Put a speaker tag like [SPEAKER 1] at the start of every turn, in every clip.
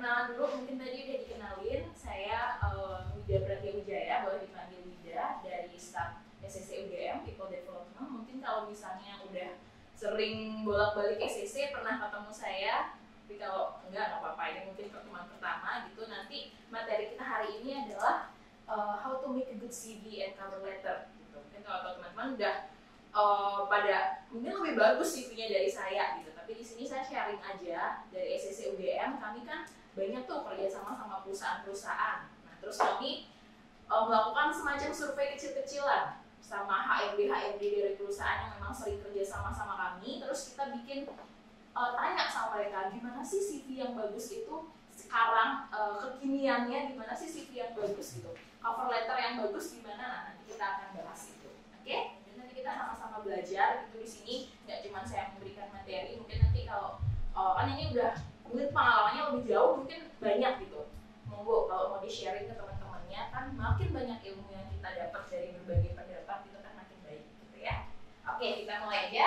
[SPEAKER 1] Perkenalan dulu, mungkin tadi udah dikenalin, saya Wida Pratia Wijaya, boleh dipanggil Wida, dari staf SCC UGM, People Development. Mungkin kalau misalnya udah sering bolak-balik SCC, pernah ketemu saya, tapi kalau enggak, nggak apa-apa, ini mungkin pertemuan pertama gitu. Nanti materi kita hari ini adalah how to make a good CV and cover letter gitu. Mungkin kalau teman-teman udah pada mungkin lebih bagus CV-nya dari saya gitu, tapi di sini saya sharing aja dari SCC UGM. Kami kan banyak tuh kerja sama perusahaan-perusahaan. Nah, terus kami melakukan semacam survei kecil-kecilan sama HRD dari perusahaan yang memang sering kerja sama kami. Terus kita bikin tanya sama mereka, gimana sih CV yang bagus itu sekarang, kekiniannya gimana sih CV yang bagus gitu, cover letter yang bagus gimana. Nah, nanti kita akan bahas itu, oke? Nanti kita sama-sama belajar gitu. Di sini nggak cuma saya memberikan materi, mungkin nanti kalau kan ini udah mungkin pengalamannya lebih jauh, mungkin banyak gitu. Monggo kalau mau di sharing ke teman-temannya, kan makin banyak ilmu yang kita dapat dari berbagai pendapat itu kan makin baik gitu ya. Oke, kita mulai aja.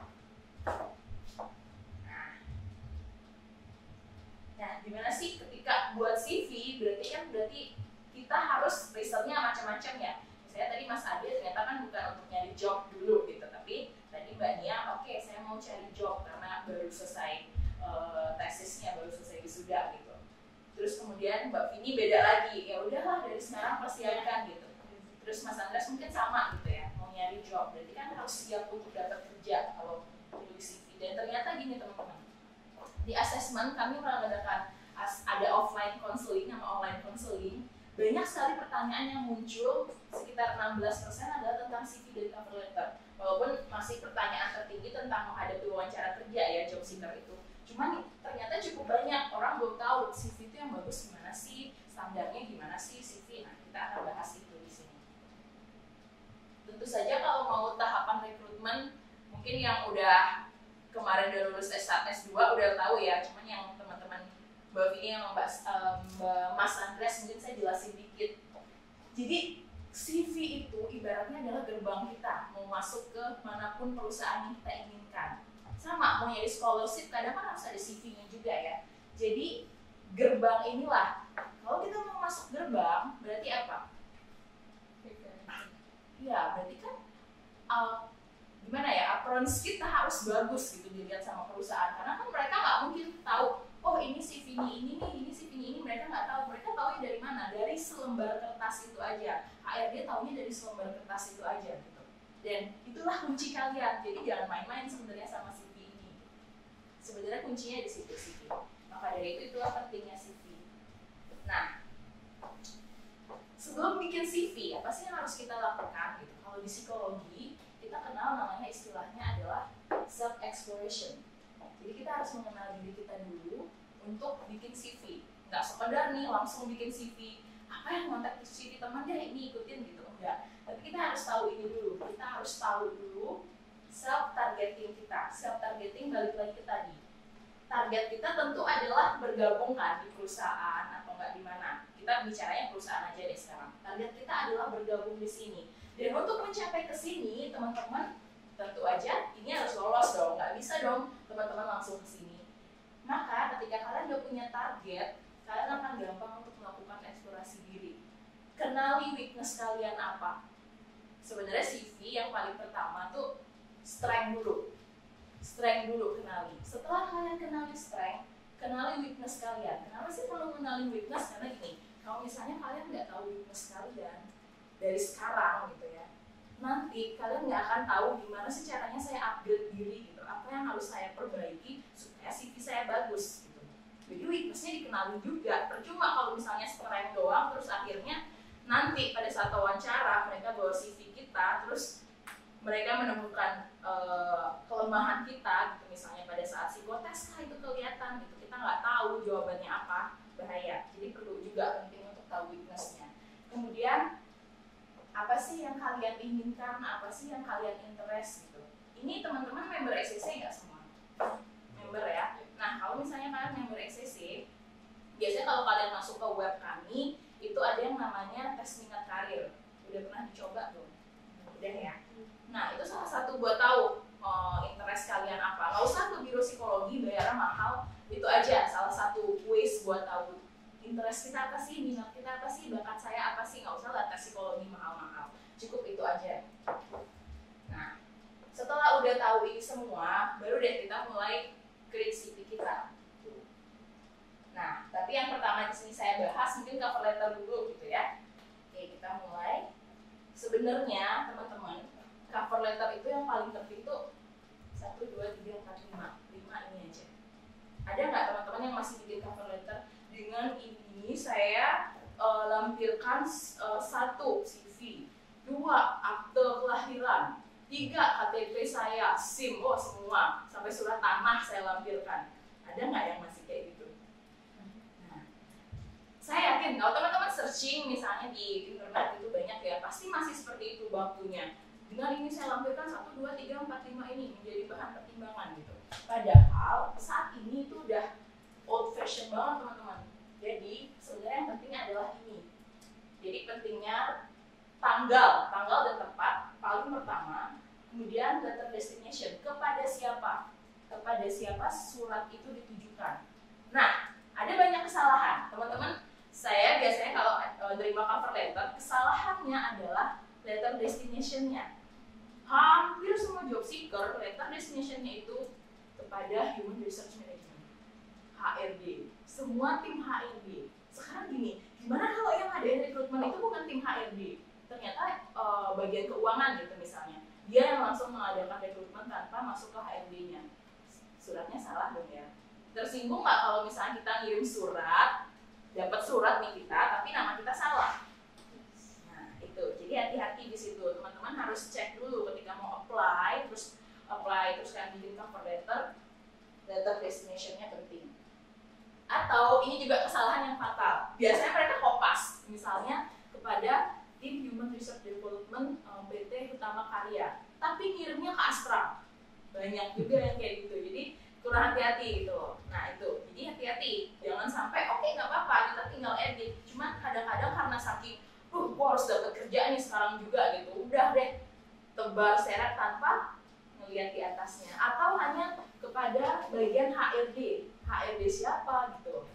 [SPEAKER 1] Nah, gimana sih ketika buat CV? Berarti kita harus risetnya macam-macam ya. Saya tadi Mas Ade ternyata kan bukan untuk nyari job dulu gitu, tapi tadi Mbak Nia, oke, saya mau cari job karena baru selesai tesisnya, baru selesai wisuda gitu. Terus kemudian Mbak Vini beda lagi, ya udahlah dari sekarang persiapkan gitu. Terus Mas Andres mungkin sama gitu ya, mau nyari job, berarti kan harus siap untuk dapat kerja kalau tulis CV. Dan ternyata gini teman-teman, di assessment kami mengadakan ada offline counseling sama online counseling. Banyak sekali pertanyaan yang muncul, sekitar 16% adalah tentang CV dan cover letter. Walaupun masih pertanyaan tertinggi tentang menghadapi wawancara kerja ya, job seeker itu. Cuman ternyata cukup banyak orang belum tahu CV itu yang bagus gimana sih, standarnya gimana sih CV. Nah, kita akan bahas itu di sini. Tentu saja kalau mau tahapan rekrutmen, mungkin yang udah kemarin udah lulus S1, S2 udah tahu ya. Cuman yang teman-teman Mbak Vini yang Mas Andres mungkin saya jelasin dikit. Jadi CV itu ibaratnya adalah gerbang kita mau masuk ke manapun perusahaan yang kita inginkan. Sama, mau nyari scholarship kadang kan harus ada CV-nya juga ya. Jadi gerbang inilah, kalau kita mau masuk gerbang berarti apa? Iya, berarti kan gimana ya, appearance kita harus bagus gitu dilihat sama perusahaan, karena kan mereka nggak mungkin tahu, oh ini CV ini nih, ini CV ini, mereka nggak tahu. Mereka tahunya dari mana? Dari selembar kertas itu aja. HRD tahunya dari selembar kertas itu aja gitu. Dan itulah kunci kalian. Jadi jangan main-main sebenarnya sama CV ini. Sebenarnya kuncinya di situ CV. Maka dari itu itulah pentingnya CV. Nah, sebelum bikin CV, apa sih yang harus kita lakukan gitu? Kalau di psikologi kita kenal namanya, istilahnya adalah self exploration. Jadi kita harus mengenal diri kita dulu untuk bikin CV. Nggak sekedar nih langsung bikin CV, apa yang kontak CV teman deh ini ikutin gitu, enggak. Tapi kita harus tahu ini dulu. Kita harus tahu dulu self targeting kita. Self targeting balik lagi ke tadi. Target kita tentu adalah bergabung kan di perusahaan atau enggak di mana. Kita bicaranya perusahaan aja deh sekarang. Target kita adalah bergabung di sini. Dan untuk mencapai ke sini, teman-teman, tentu aja ini harus lolos dong. Nggak bisa dong teman-teman langsung ke sini. Maka ketika kalian udah punya target, kalian akan gampang untuk melakukan eksplorasi diri. Kenali weakness kalian apa. Sebenarnya CV yang paling pertama tuh strength dulu. Strength dulu kenali. Setelah kalian kenali strength, kenali weakness kalian. Kenapa sih perlu kenali weakness? Karena gini, kalau misalnya kalian nggak tahu weakness kalian dari sekarang gitu ya, nanti kalian nggak akan tahu gimana sih caranya saya upgrade diri gitu, apa yang harus saya perbaiki supaya CV saya bagus gitu. Jadi weaknessnya dikenali juga. Percuma kalau misalnya strength doang, terus akhirnya nanti pada saat wawancara mereka bawa CV kita, terus mereka menemukan kelemahan kita gitu, misalnya pada saat psikotes itu kelihatan gitu, kita nggak tahu jawabannya apa, bahaya. Jadi perlu juga penting untuk tahu weaknessnya. Kemudian apa sih yang kalian inginkan, apa sih yang kalian interest gitu. Ini teman-teman member SCC nggak semua? Member ya. Nah, kalau misalnya kalian member SCC, biasanya kalau kalian masuk ke web kami, itu ada yang namanya tes minat karir. Udah pernah dicoba belum? Udah ya. Nah, itu salah satu buat tahu interest kalian apa. Nggak usah ke biro psikologi, bayarnya mahal. Itu aja salah satu quiz buat tahu interest kita apa sih, minat kita apa sih, bakat saya apa sih. Nggak usah lah tes psikologi mahal-mahal, cukup itu aja. Nah, setelah udah tahu ini semua, baru deh kita mulai create CV kita. Nah, tapi yang pertama di sini saya bahas mungkin cover letter dulu gitu ya. Oke, kita mulai. Sebenarnya teman-teman, cover letter itu yang paling penting tuh 1, 2, 3, 4, 5 ini aja. Ada nggak teman-teman yang masih bikin cover letter? Dengan ini saya lampirkan 1 CV, 2 akte kelahiran, 3 KTP saya, SIM, semua sampai surat tanah saya lampirkan. Ada nggak yang masih kayak gitu? Nah, saya yakin kalau teman-teman searching misalnya di internet itu banyak ya, pasti masih seperti itu waktunya. Dengan ini saya lampirkan 1, 2, 3, 4, 5 ini menjadi bahan pertimbangan gitu. Padahal saat ini itu udah old fashion banget teman-teman. Jadi sebenarnya yang penting adalah ini. Jadi pentingnya tanggal dan tempat paling pertama. Kemudian letter destination, kepada siapa? Kepada siapa surat itu ditujukan. Nah, ada banyak kesalahan teman-teman. Saya biasanya kalau terima cover letter, kesalahannya adalah letter destination-nya. Hampir semua job seeker letter destination-nya itu kepada Human Research Management, HRD, semua tim HRD. Sekarang gini, gimana kalau yang ada rekrutmen itu bukan tim HRD, ternyata bagian keuangan gitu misalnya, dia yang langsung mengadakan rekrutmen tanpa masuk ke HRD-nya. Suratnya salah dong ya. Tersinggung nggak kalau misalnya kita ngirim surat, dapat surat nih kita, tapi nama kita salah? Nah itu, jadi hati-hati di situ. Teman-teman harus cek dulu ketika mau apply, terus kan bikin cover letter destination-nya penting. Atau ini juga kesalahan yang fatal. Biasanya mereka kopas, misalnya kepada tim Human Research Development PT Utama Karya, tapi ngirimnya ke Astra. Banyak juga yang kayak gitu. Jadi kurang hati-hati gitu. Nah itu, jadi hati-hati. Jangan sampai oke, nggak apa-apa, kita tinggal edit. Cuman kadang-kadang karena saking, gua harus dapat kerjaan nih sekarang juga gitu. Udah deh, tebar seret tanpa ngelihat di atasnya. Atau hanya kepada bagian HRD. HRD siapa gitu.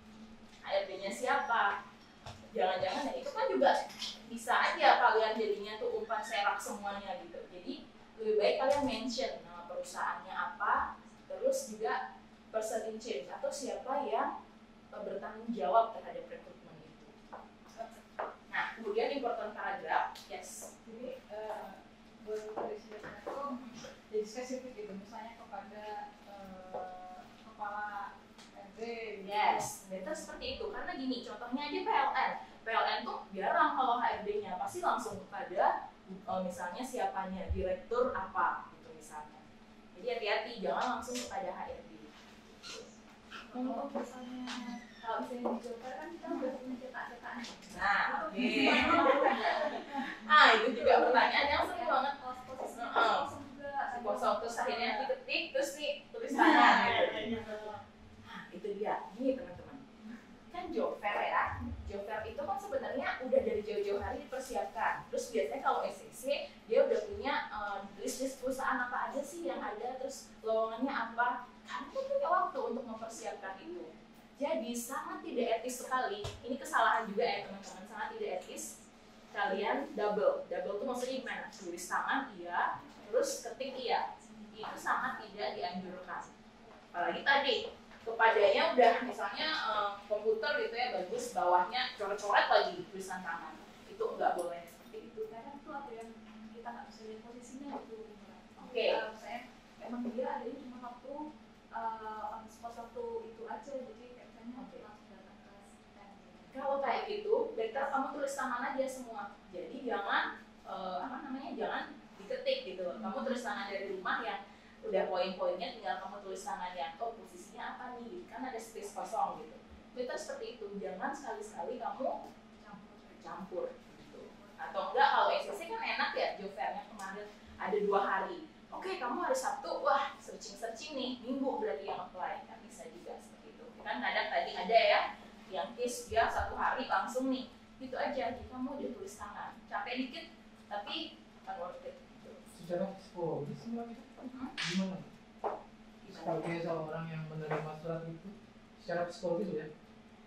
[SPEAKER 1] HRD-nya siapa. Jangan-jangan ya itu kan juga bisa aja kalian jadinya tuh umpan serak semuanya gitu. Jadi lebih baik kalian mention nama perusahaannya apa, terus juga person in charge atau siapa yang bertanggung jawab terhadap rekrutmen itu. Nah, kemudian important paragraph, yes.
[SPEAKER 2] Jadi itu jadi spesifik gitu, misalnya kepada kepala RD.
[SPEAKER 1] Yes, betul seperti itu. Karena gini, contohnya aja PLN tuh jarang kalau HRD-nya pasti langsung kepada misalnya siapanya, direktur apa gitu misalnya. Jadi hati-hati, jangan langsung kepada HRD.
[SPEAKER 2] Kalau misalnya di Jawa kan kita udah punya cetak-cetak.
[SPEAKER 1] Nah, oke. Itu juga pertanyaan yang sering banget. Kosong terus akhirnya diketik terus nih tulisannya. Nah, itu dia. Nih teman-teman. Kan job fair ya. Job fair itu kan sebenarnya udah dari jauh-jauh hari dipersiapkan. Terus biasanya kalau SCC dia udah punya list perusahaan apa aja sih yang ada, terus lowongannya apa. Kamu punya waktu untuk mempersiapkan itu. Jadi sangat tidak etis sekali. Ini kesalahan juga ya teman-teman, sangat tidak etis. Kalian double tuh maksudnya gimana? Tulis tangan iya, terus ketik iya. Itu sangat tidak dianjurkan. Apalagi tadi kepadanya udah misalnya komputer gitu ya bagus, bawahnya coret-coret lagi tulisan tangan. Itu nggak boleh seperti itu.
[SPEAKER 2] Karena itu ada yang kita nggak bisa lihat posisinya itu.
[SPEAKER 1] Oke.
[SPEAKER 2] Saya emang dia adanya cuma waktu spot waktu itu aja, jadi kayak misalnya langsung datang ke stand.
[SPEAKER 1] Kalau kayak gitu, better kamu tulis tangan aja semua. Jadi jangan jangan diketik gitu. Kamu tulis tangan dari rumah yang udah poin-poinnya, tinggal kamu tulis tangan yang posisinya apa nih, kan ada space kosong gitu. Better seperti itu. Jangan sekali-sekali kamu campur gitu. Atau enggak, kalau SCC kan enak ya, job fair-nya kemarin ada 2 hari. Oke, kamu hari Sabtu, wah searching nih, Minggu berarti yang apply, kan bisa juga seperti itu. Kan kadang tadi ada ya, yang case dia 1 hari langsung nih, gitu aja. Jadi kamu udah tulis tangan, capek dikit, tapi akan worth it. Gitu.
[SPEAKER 3] Secara psikologis gimana? Sebagai seorang yang menerima surat itu, secara psikologis ya,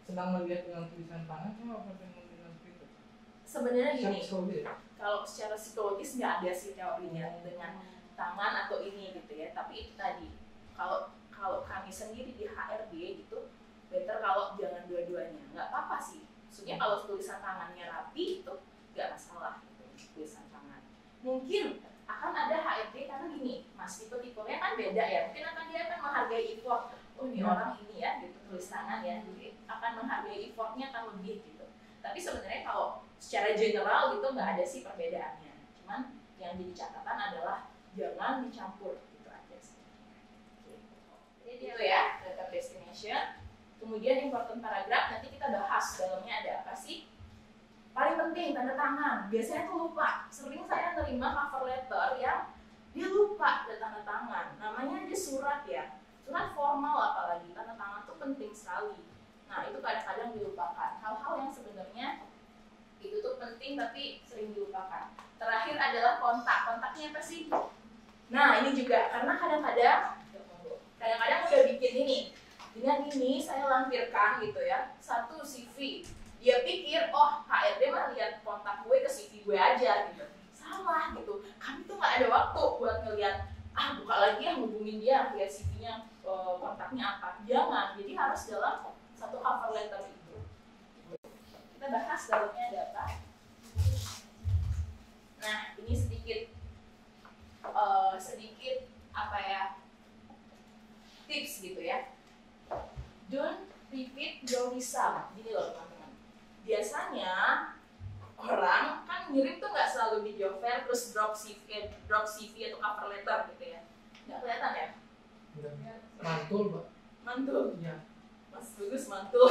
[SPEAKER 3] senang melihat dengan tulisan tangan sama apa dengan printer?
[SPEAKER 1] Sebenarnya gini,
[SPEAKER 3] Psikologi ya?
[SPEAKER 1] kalau secara psikologis nggak ada sih teorinya dengan tangan atau ini gitu ya. Tapi itu tadi, kalau kami sendiri di HRD gitu, better kalau jangan dua-duanya. Nggak apa-apa sih. Maksudnya kalau tulisan tangannya rapi itu nggak masalah gitu, tulisan tangan. Mungkin akan ada HRD karena gini, mas tipe-tipenya kan beda ya. Mungkin dia akan menghargai effort. Oh ini orang ini ya, gitu tulis tangan ya. Jadi akan menghargai effortnya akan lebih gitu. Tapi sebenarnya kalau secara general gitu nggak ada sih perbedaannya. Cuman yang jadi catatan adalah jangan dicampur gitu aja sih. Jadi itu ya letter destination. Kemudian important paragraph nanti kita bahas dalamnya ada apa sih. Paling penting tanda tangan. Biasanya tuh lupa. Sering saya nerima cover letter yang dia lupa ada tanda tangan. Namanya aja surat ya. Surat formal apalagi tanda tangan tuh penting sekali. Nah itu kadang-kadang dilupakan. Hal-hal yang sebenarnya itu tuh penting tapi sering dilupakan. Terakhir adalah kontak. Kontaknya apa sih? Nah ini juga karena kadang-kadang udah bikin ini. Dengan ini saya lampirkan gitu ya satu CV. Dia pikir oh HRD mah lihat kontak gue ke CV gue aja gitu. Salah gitu. Kami tuh nggak ada waktu buat ngeliat buka lagi yang hubungin dia lihat CV-nya kontaknya apa. Jangan. Jadi harus dalam satu cover letter itu. Kita bahas dalamnya ada apa. Nah ini sedikit apa ya tips gitu ya. Don't repeat your result. Gini loh teman-teman. Biasanya orang kan ngirim tuh nggak selalu di job fair terus drop CV atau cover letter gitu ya. Nggak kelihatan ya?
[SPEAKER 3] Mantul, Mbak.
[SPEAKER 1] Mantul.
[SPEAKER 3] Iya.
[SPEAKER 1] Mas bagus mantul.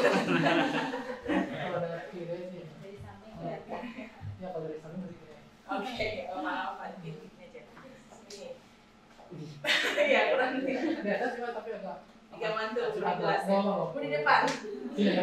[SPEAKER 3] Kalau dari kiri sih.
[SPEAKER 2] Dari samping
[SPEAKER 3] Oh.
[SPEAKER 2] kelihatan.
[SPEAKER 3] Ya kalau dari sana dari kiri.
[SPEAKER 1] Oke, maaf ini aja. Ini.
[SPEAKER 3] Wih.
[SPEAKER 1] Ya kurang nih.
[SPEAKER 3] Di atas cuma tapi agak.
[SPEAKER 1] Tiga mantul,
[SPEAKER 3] Agak-
[SPEAKER 1] jelas.
[SPEAKER 3] Oh.
[SPEAKER 1] Di depan.
[SPEAKER 3] Iya.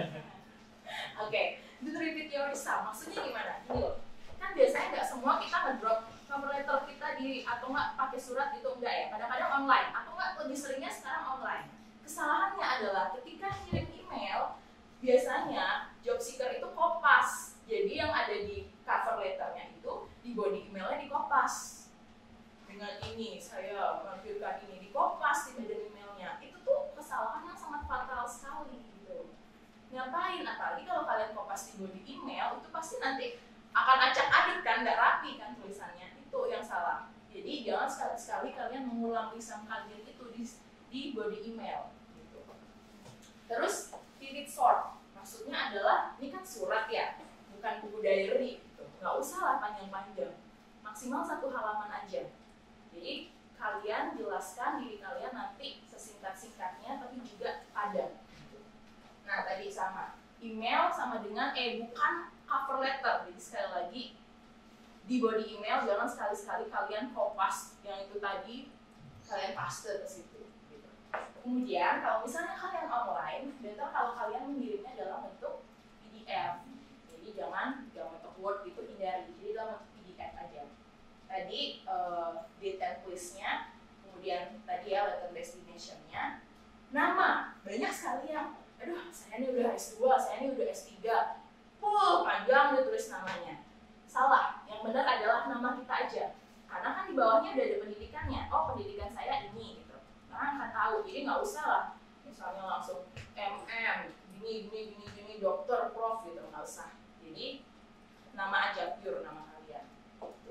[SPEAKER 1] Oke, don't repeat your result. Maksudnya gimana? Gini loh, kan biasanya nggak semua kita ngedrop cover letter kita di atau nggak pakai surat itu enggak ya. Kadang-kadang online atau nggak lebih seringnya sekarang online. Kesalahannya adalah ketika kirim email, biasanya job seeker itu kopas. Jadi yang ada di cover letternya itu di body emailnya dikopas. Dengan ini saya menampilkan ini dikopas di body emailnya. Itu tuh kesalahan yang sangat fatal sekali gitu. Ngapain? Apalagi kalau kalian kopas di body email itu pasti nanti akan acak-aduk kan, nggak rapi kan tulisannya. Itu yang salah. Jadi jangan sekali-sekali kalian mengulang lisan kalian itu di body email gitu. Terus keep it short. Maksudnya adalah ini kan surat ya, bukan buku diary gitu. Nggak usah lah panjang-panjang. Maksimal 1 halaman aja. Jadi kalian jelaskan diri kalian nanti sesingkat-singkatnya tapi juga padat. Nah tadi sama email sama dengan bukan cover letter. Jadi sekali lagi di body email jangan sekali-sekali kalian kopas yang itu tadi kalian paste ke situ. Gitu. Kemudian kalau misalnya kalian online, better kalau kalian mengirimnya dalam bentuk PDF. Jadi jangan bentuk Word itu hindari. Jadi dalam bentuk PDF aja. Tadi date and place-nya, kemudian tadi ya letter destination-nya, nama banyak sekali yang aduh saya ini udah S2, saya ini udah S3 panjang ditulis namanya. Salah, yang benar adalah nama kita aja karena kan di bawahnya udah ada pendidikannya. Oh pendidikan saya ini gitu, orang akan tahu. Jadi nggak usah lah misalnya langsung MM gini dokter prof gitu, nggak usah. Jadi nama aja, pure nama kalian gitu.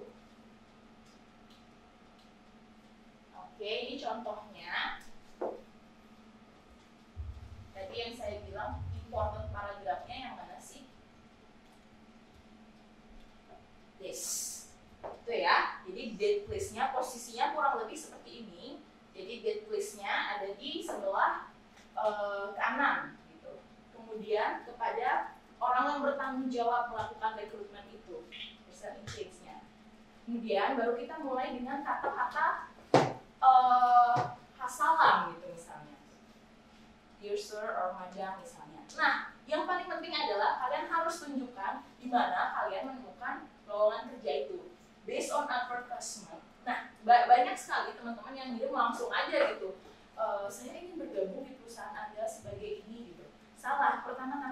[SPEAKER 1] Oke, ini contohnya. Tadi yang saya bilang important paragrafnya yang mana sih? This. Itu ya. Jadi date place-nya posisinya kurang lebih seperti ini. Jadi date place-nya ada di sebelah kanan gitu. Kemudian kepada orang yang bertanggung jawab melakukan rekrutmen itu. Person in charge-nya. Kemudian baru kita mulai dengan kata-kata salam gitu misalnya. Dear sir or madam misalnya. Nah, yang paling penting adalah kalian harus tunjukkan di mana kalian menemukan lowongan kerja itu. Based on advertisement. Nah, banyak sekali teman-teman yang ngirim langsung aja gitu. Saya ingin bergabung di perusahaan Anda sebagai ini gitu. Salah. Pertama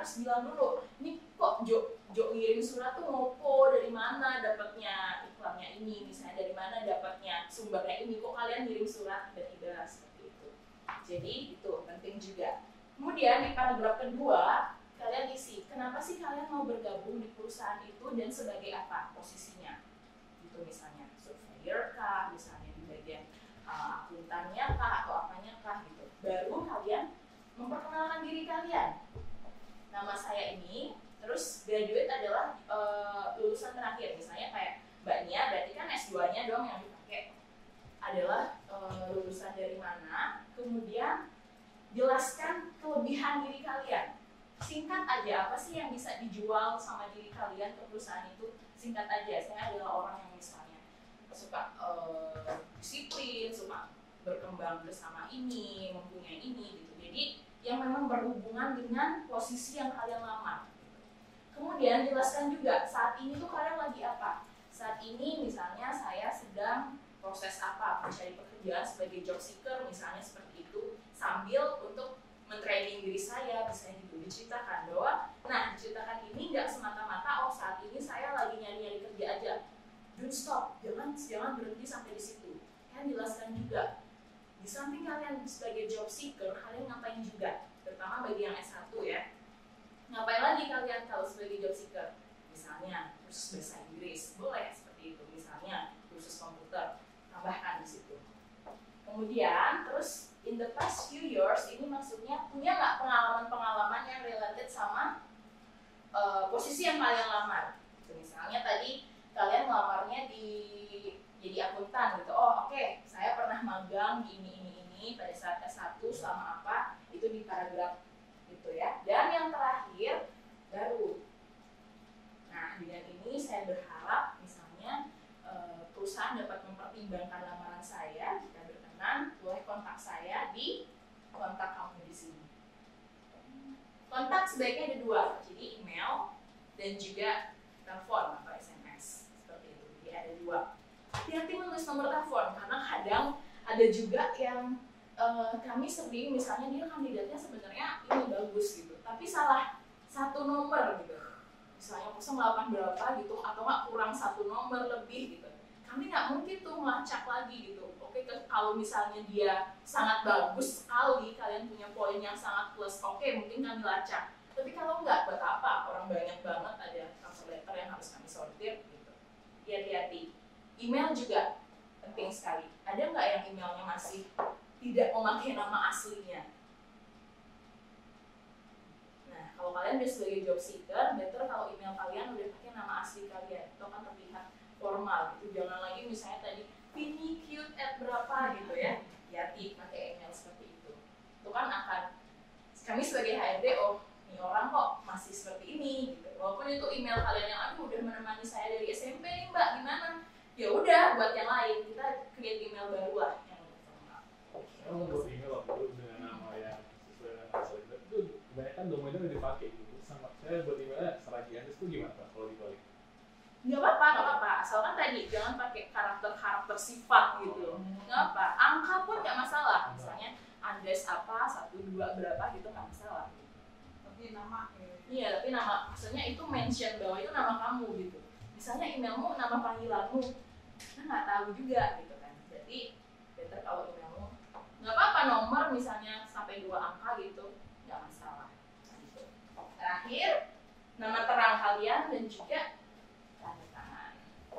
[SPEAKER 1] harus bilang dulu, ini kok Jo ngirim surat tuh ngopo, dari mana dapatnya iklannya ini, misalnya dari mana dapatnya sumbernya ini, kok kalian ngirim surat tiba-tiba seperti itu. Jadi itu penting juga. Kemudian di paragraf kedua kalian isi, kenapa sih kalian mau bergabung di perusahaan itu dan sebagai apa posisinya, gitu misalnya surveyor kah, misalnya di bagian akuntannya kah atau apanya kah gitu. Baru kalian memperkenalkan diri kalian. Nama saya ini, terus graduate adalah lulusan terakhir, misalnya kayak Mbak Nia, berarti kan S2-nya dong yang dipakai adalah lulusan dari mana, kemudian jelaskan kelebihan diri kalian. Singkat aja, apa sih yang bisa dijual sama diri kalian ke perusahaan itu, singkat aja. Saya adalah orang yang misalnya suka disiplin, suka berkembang bersama ini, mempunyai ini gitu. Jadi yang memang berhubungan dengan posisi yang kalian lamar. Kemudian jelaskan juga saat ini tuh kalian lagi apa. Saat ini misalnya saya sedang proses apa, mencari pekerjaan sebagai job seeker misalnya seperti itu, sambil untuk men-training diri saya, misalnya gitu. Diceritakan bahwa, nah diceritakan ini nggak semata-mata, oh saat ini saya lagi nyari-nyari kerja aja. Don't stop, jangan berhenti sampai di situ. Kalian jelaskan juga, di samping kalian sebagai job seeker, kalian ngapain juga, terutama bagi yang S1 ya. Ngapain lagi kalian kalau sebagai job seeker? Misalnya kursus bahasa Inggris, boleh seperti itu. Misalnya kursus komputer, tambahkan di situ. Kemudian terus in the past few years, ini maksudnya punya nggak pengalaman-pengalaman yang related sama posisi yang kalian lamar. Misalnya tadi kalian ngelamarnya jadi akuntan gitu. Oh oke, saya pernah magang di ini pada saat S1 selama apa, itu di paragraf gitu ya. Dan yang terakhir baru. Nah dengan ini saya berharap misalnya perusahaan dapat mempertimbangkan lamaran saya. Jika berkenan, boleh kontak saya di kontak kamu di sini. Kontak sebaiknya ada dua, jadi email dan juga telepon atau SMS seperti itu. Jadi ada dua. Hati-hati menulis nomor telepon karena kadang ada juga yang kami sering misalnya dia kandidatnya sebenarnya ini bagus gitu, tapi salah satu nomor gitu. Misalnya 08 berapa gitu atau nggak kurang satu nomor lebih gitu. Kami nggak mungkin tuh melacak lagi gitu. Oke, kalau misalnya dia sangat bagus sekali, kalian punya poin yang sangat plus, oke mungkin kami lacak. Tapi kalau nggak, buat apa? Orang banyak banget ada cover letter yang harus kami sortir gitu. Hati-hati. Email juga penting sekali. Ada nggak yang emailnya masih tidak memakai nama aslinya? Nah, kalau kalian udah sebagai job seeker, better kalau email kalian udah pakai nama asli kalian. Itu akan terlihat formal gitu. Jangan lagi misalnya tadi pinicute at berapa gitu ya. Hati-hati pakai email seperti itu. Itu kan akan kami sebagai HRD, oh ini orang kok masih seperti ini gitu. Walaupun itu email kalian yang aduh udah menemani saya dari SMP nih Mbak, gimana? Ya udah buat yang lain kita create email baru lah yang formal.
[SPEAKER 4] Kalau buat email waktu itu dengan nama yang sesuai dengan asal itu kebanyakan domainnya udah dipakai gitu. Sama saya buat emailnya Saragi Andes itu gimana Pak kalau dibalik?
[SPEAKER 1] Nggak apa-apa, asalkan tadi jangan pakai karakter sifat gitu. Nggak apa, angka pun nggak masalah. Misalnya Andes apa, 1, 2, berapa gitu nggak masalah.
[SPEAKER 2] Tapi nama
[SPEAKER 1] Iya, tapi nama, maksudnya itu mention bahwa itu nama kamu gitu. Misalnya emailmu, nama panggilanmu, kita nggak tahu juga gitu kan. Jadi better kalau emailmu nggak apa-apa nomor misalnya sampai 2 angka gitu, nggak masalah. Gitu. Terakhir, nama terang kalian dan juga tanda tangan.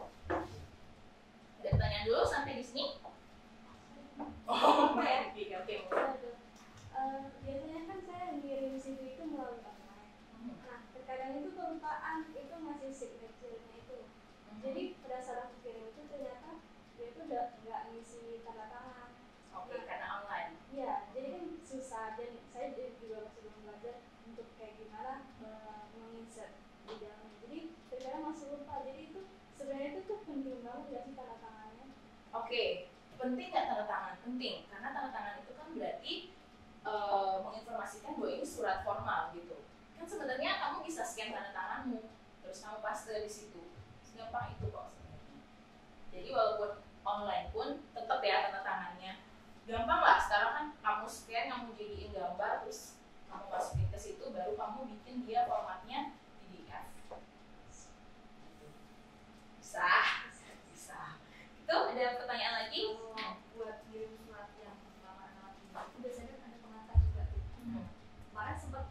[SPEAKER 1] Ada pertanyaan dulu sampai di sini? Oh, oke.
[SPEAKER 5] Biasanya kan saya ngirim CV itu melalui online. Nah, terkadang itu kelupaan itu masih signature-nya itu. Jadi pada saat aku kirim itu ternyata dia itu nggak ngisi tanda tangan.
[SPEAKER 1] Oke, karena online.
[SPEAKER 5] Iya, jadi kan susah dan saya juga masih belum belajar untuk kayak gimana menginsert di dalamnya. Jadi terkadang masih lupa. Jadi itu sebenarnya itu tuh penting banget nggak sih tanda tangannya?
[SPEAKER 1] Oke, penting nggak tanda tangan? Penting, karena tanda tangan itu kan berarti menginformasikan bahwa ini surat formal gitu. Kan sebenarnya kamu bisa scan tanda tanganmu, terus kamu paste di situ. Segampang itu kok sebenarnya. Jadi walaupun online pun tetap ya tanda tangannya. Gampang lah, sekarang kan kamu scan, kamu jadiin gambar, terus kamu masukin ke situ, baru kamu bikin dia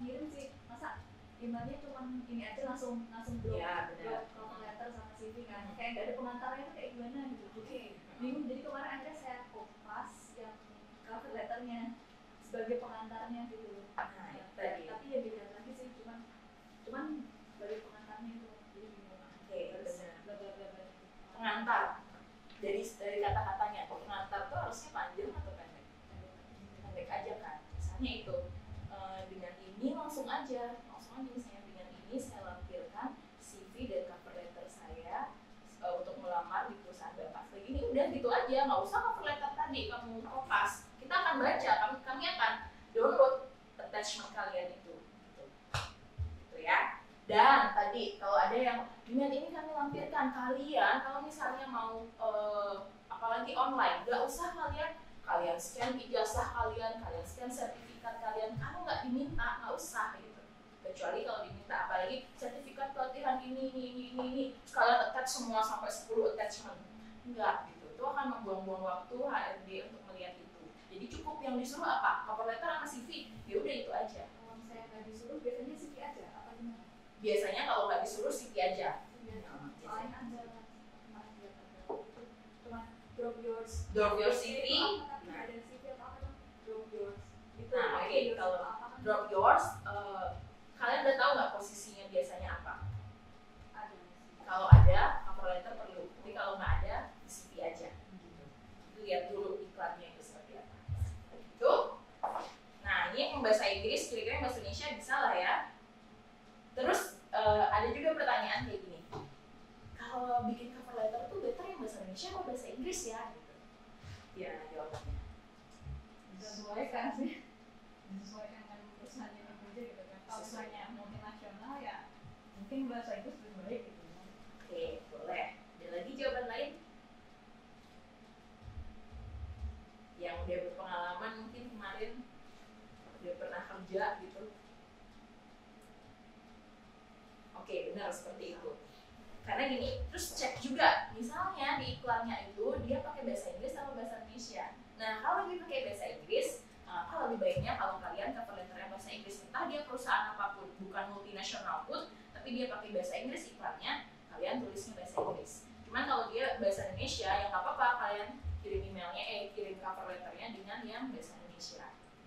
[SPEAKER 2] ngirim sih, masa emailnya cuma ini aja langsung drop
[SPEAKER 1] Iya, benar.
[SPEAKER 2] cover letter sama CV kan, kayak nggak ada pengantarnya tuh kayak gimana gitu. Jadi bingung. Jadi kemarin akhirnya saya kopas yang cover letternya sebagai pengantarnya gitu loh.
[SPEAKER 1] Nah, itu tadi.
[SPEAKER 2] Tapi ya beda lagi sih, cuman sebagai pengantarnya itu jadi bingung.
[SPEAKER 1] Oke,
[SPEAKER 2] Terus
[SPEAKER 1] benar.
[SPEAKER 2] bla bla bla bla.
[SPEAKER 1] Pengantar. Dari kata-katanya, pengantar tuh harusnya panjang atau pendek? Pendek aja kan. Misalnya itu dengan ini langsung aja misalnya dengan ini saya lampirkan CV dan cover letter saya untuk melamar di perusahaan Bapak. Kayak gini udah gitu aja, nggak usah cover letter tadi kamu kopas. Kita akan baca, kami akan download attachment kalian itu, gitu ya. Dan tadi kalau ada yang dengan ini kami lampirkan, kalian kalau misalnya mau apalagi online, nggak usah kalian scan ijazah kalian scan sertifikat kalian, kamu nggak diminta, nggak usah gitu. Kecuali kalau diminta, apalagi sertifikat pelatihan ini, kalian attach semua sampai 10 attachment, enggak gitu. Itu akan membuang-buang waktu HRD untuk melihat itu. Jadi cukup yang disuruh apa? Cover letter sama CV, ya udah itu aja.
[SPEAKER 2] Kalau saya nggak disuruh biasanya CV aja apa gimana?
[SPEAKER 1] Biasanya kalau nggak disuruh CV aja.
[SPEAKER 2] Soalnya ada kemarin juga ada itu cuma drop your
[SPEAKER 1] CV.
[SPEAKER 2] tapi nggak ada CV atau apa tuh drop yours itu.
[SPEAKER 1] Nah, oke, kalau drop yours, kalian udah tahu nggak posisinya biasanya apa?
[SPEAKER 2] ada
[SPEAKER 1] Kalau ada, cover letter perlu. Tapi kalau nggak ada, di CV aja. Gitu. Itu lihat dulu iklannya itu seperti apa. Gitu. Nah, ini yang bahasa Inggris, kira-kira yang bahasa Indonesia bisa lah ya. Terus ada juga pertanyaan kayak gini. Kalau bikin cover letter tuh better yang bahasa Indonesia atau bahasa Inggris ya? Gitu. Ya, jawabannya.
[SPEAKER 2] disesuaikan sih, disesuaikan dengan perusahaan yang bekerja gitu kan. Kalau misalnya multinasional ya mungkin bahasa Inggris lebih baik gitu.
[SPEAKER 1] Oke, boleh. Ada lagi jawaban lain? Yang udah berpengalaman mungkin kemarin udah pernah kerja gitu. Oke, benar seperti itu. Karena gini, terus cek juga, misalnya di iklannya itu dia pakai bahasa Inggris atau bahasa Indonesia. Nah, kalau dia pakai bahasa Inggris, kalau lebih baiknya kalau kalian cover letternya bahasa Inggris, entah dia perusahaan apapun, bukan multinasional pun, tapi dia pakai bahasa Inggris iklannya, kalian tulisnya bahasa Inggris. Cuman kalau dia bahasa Indonesia, ya nggak apa-apa, kalian kirim emailnya, kirim cover letternya dengan yang bahasa Indonesia.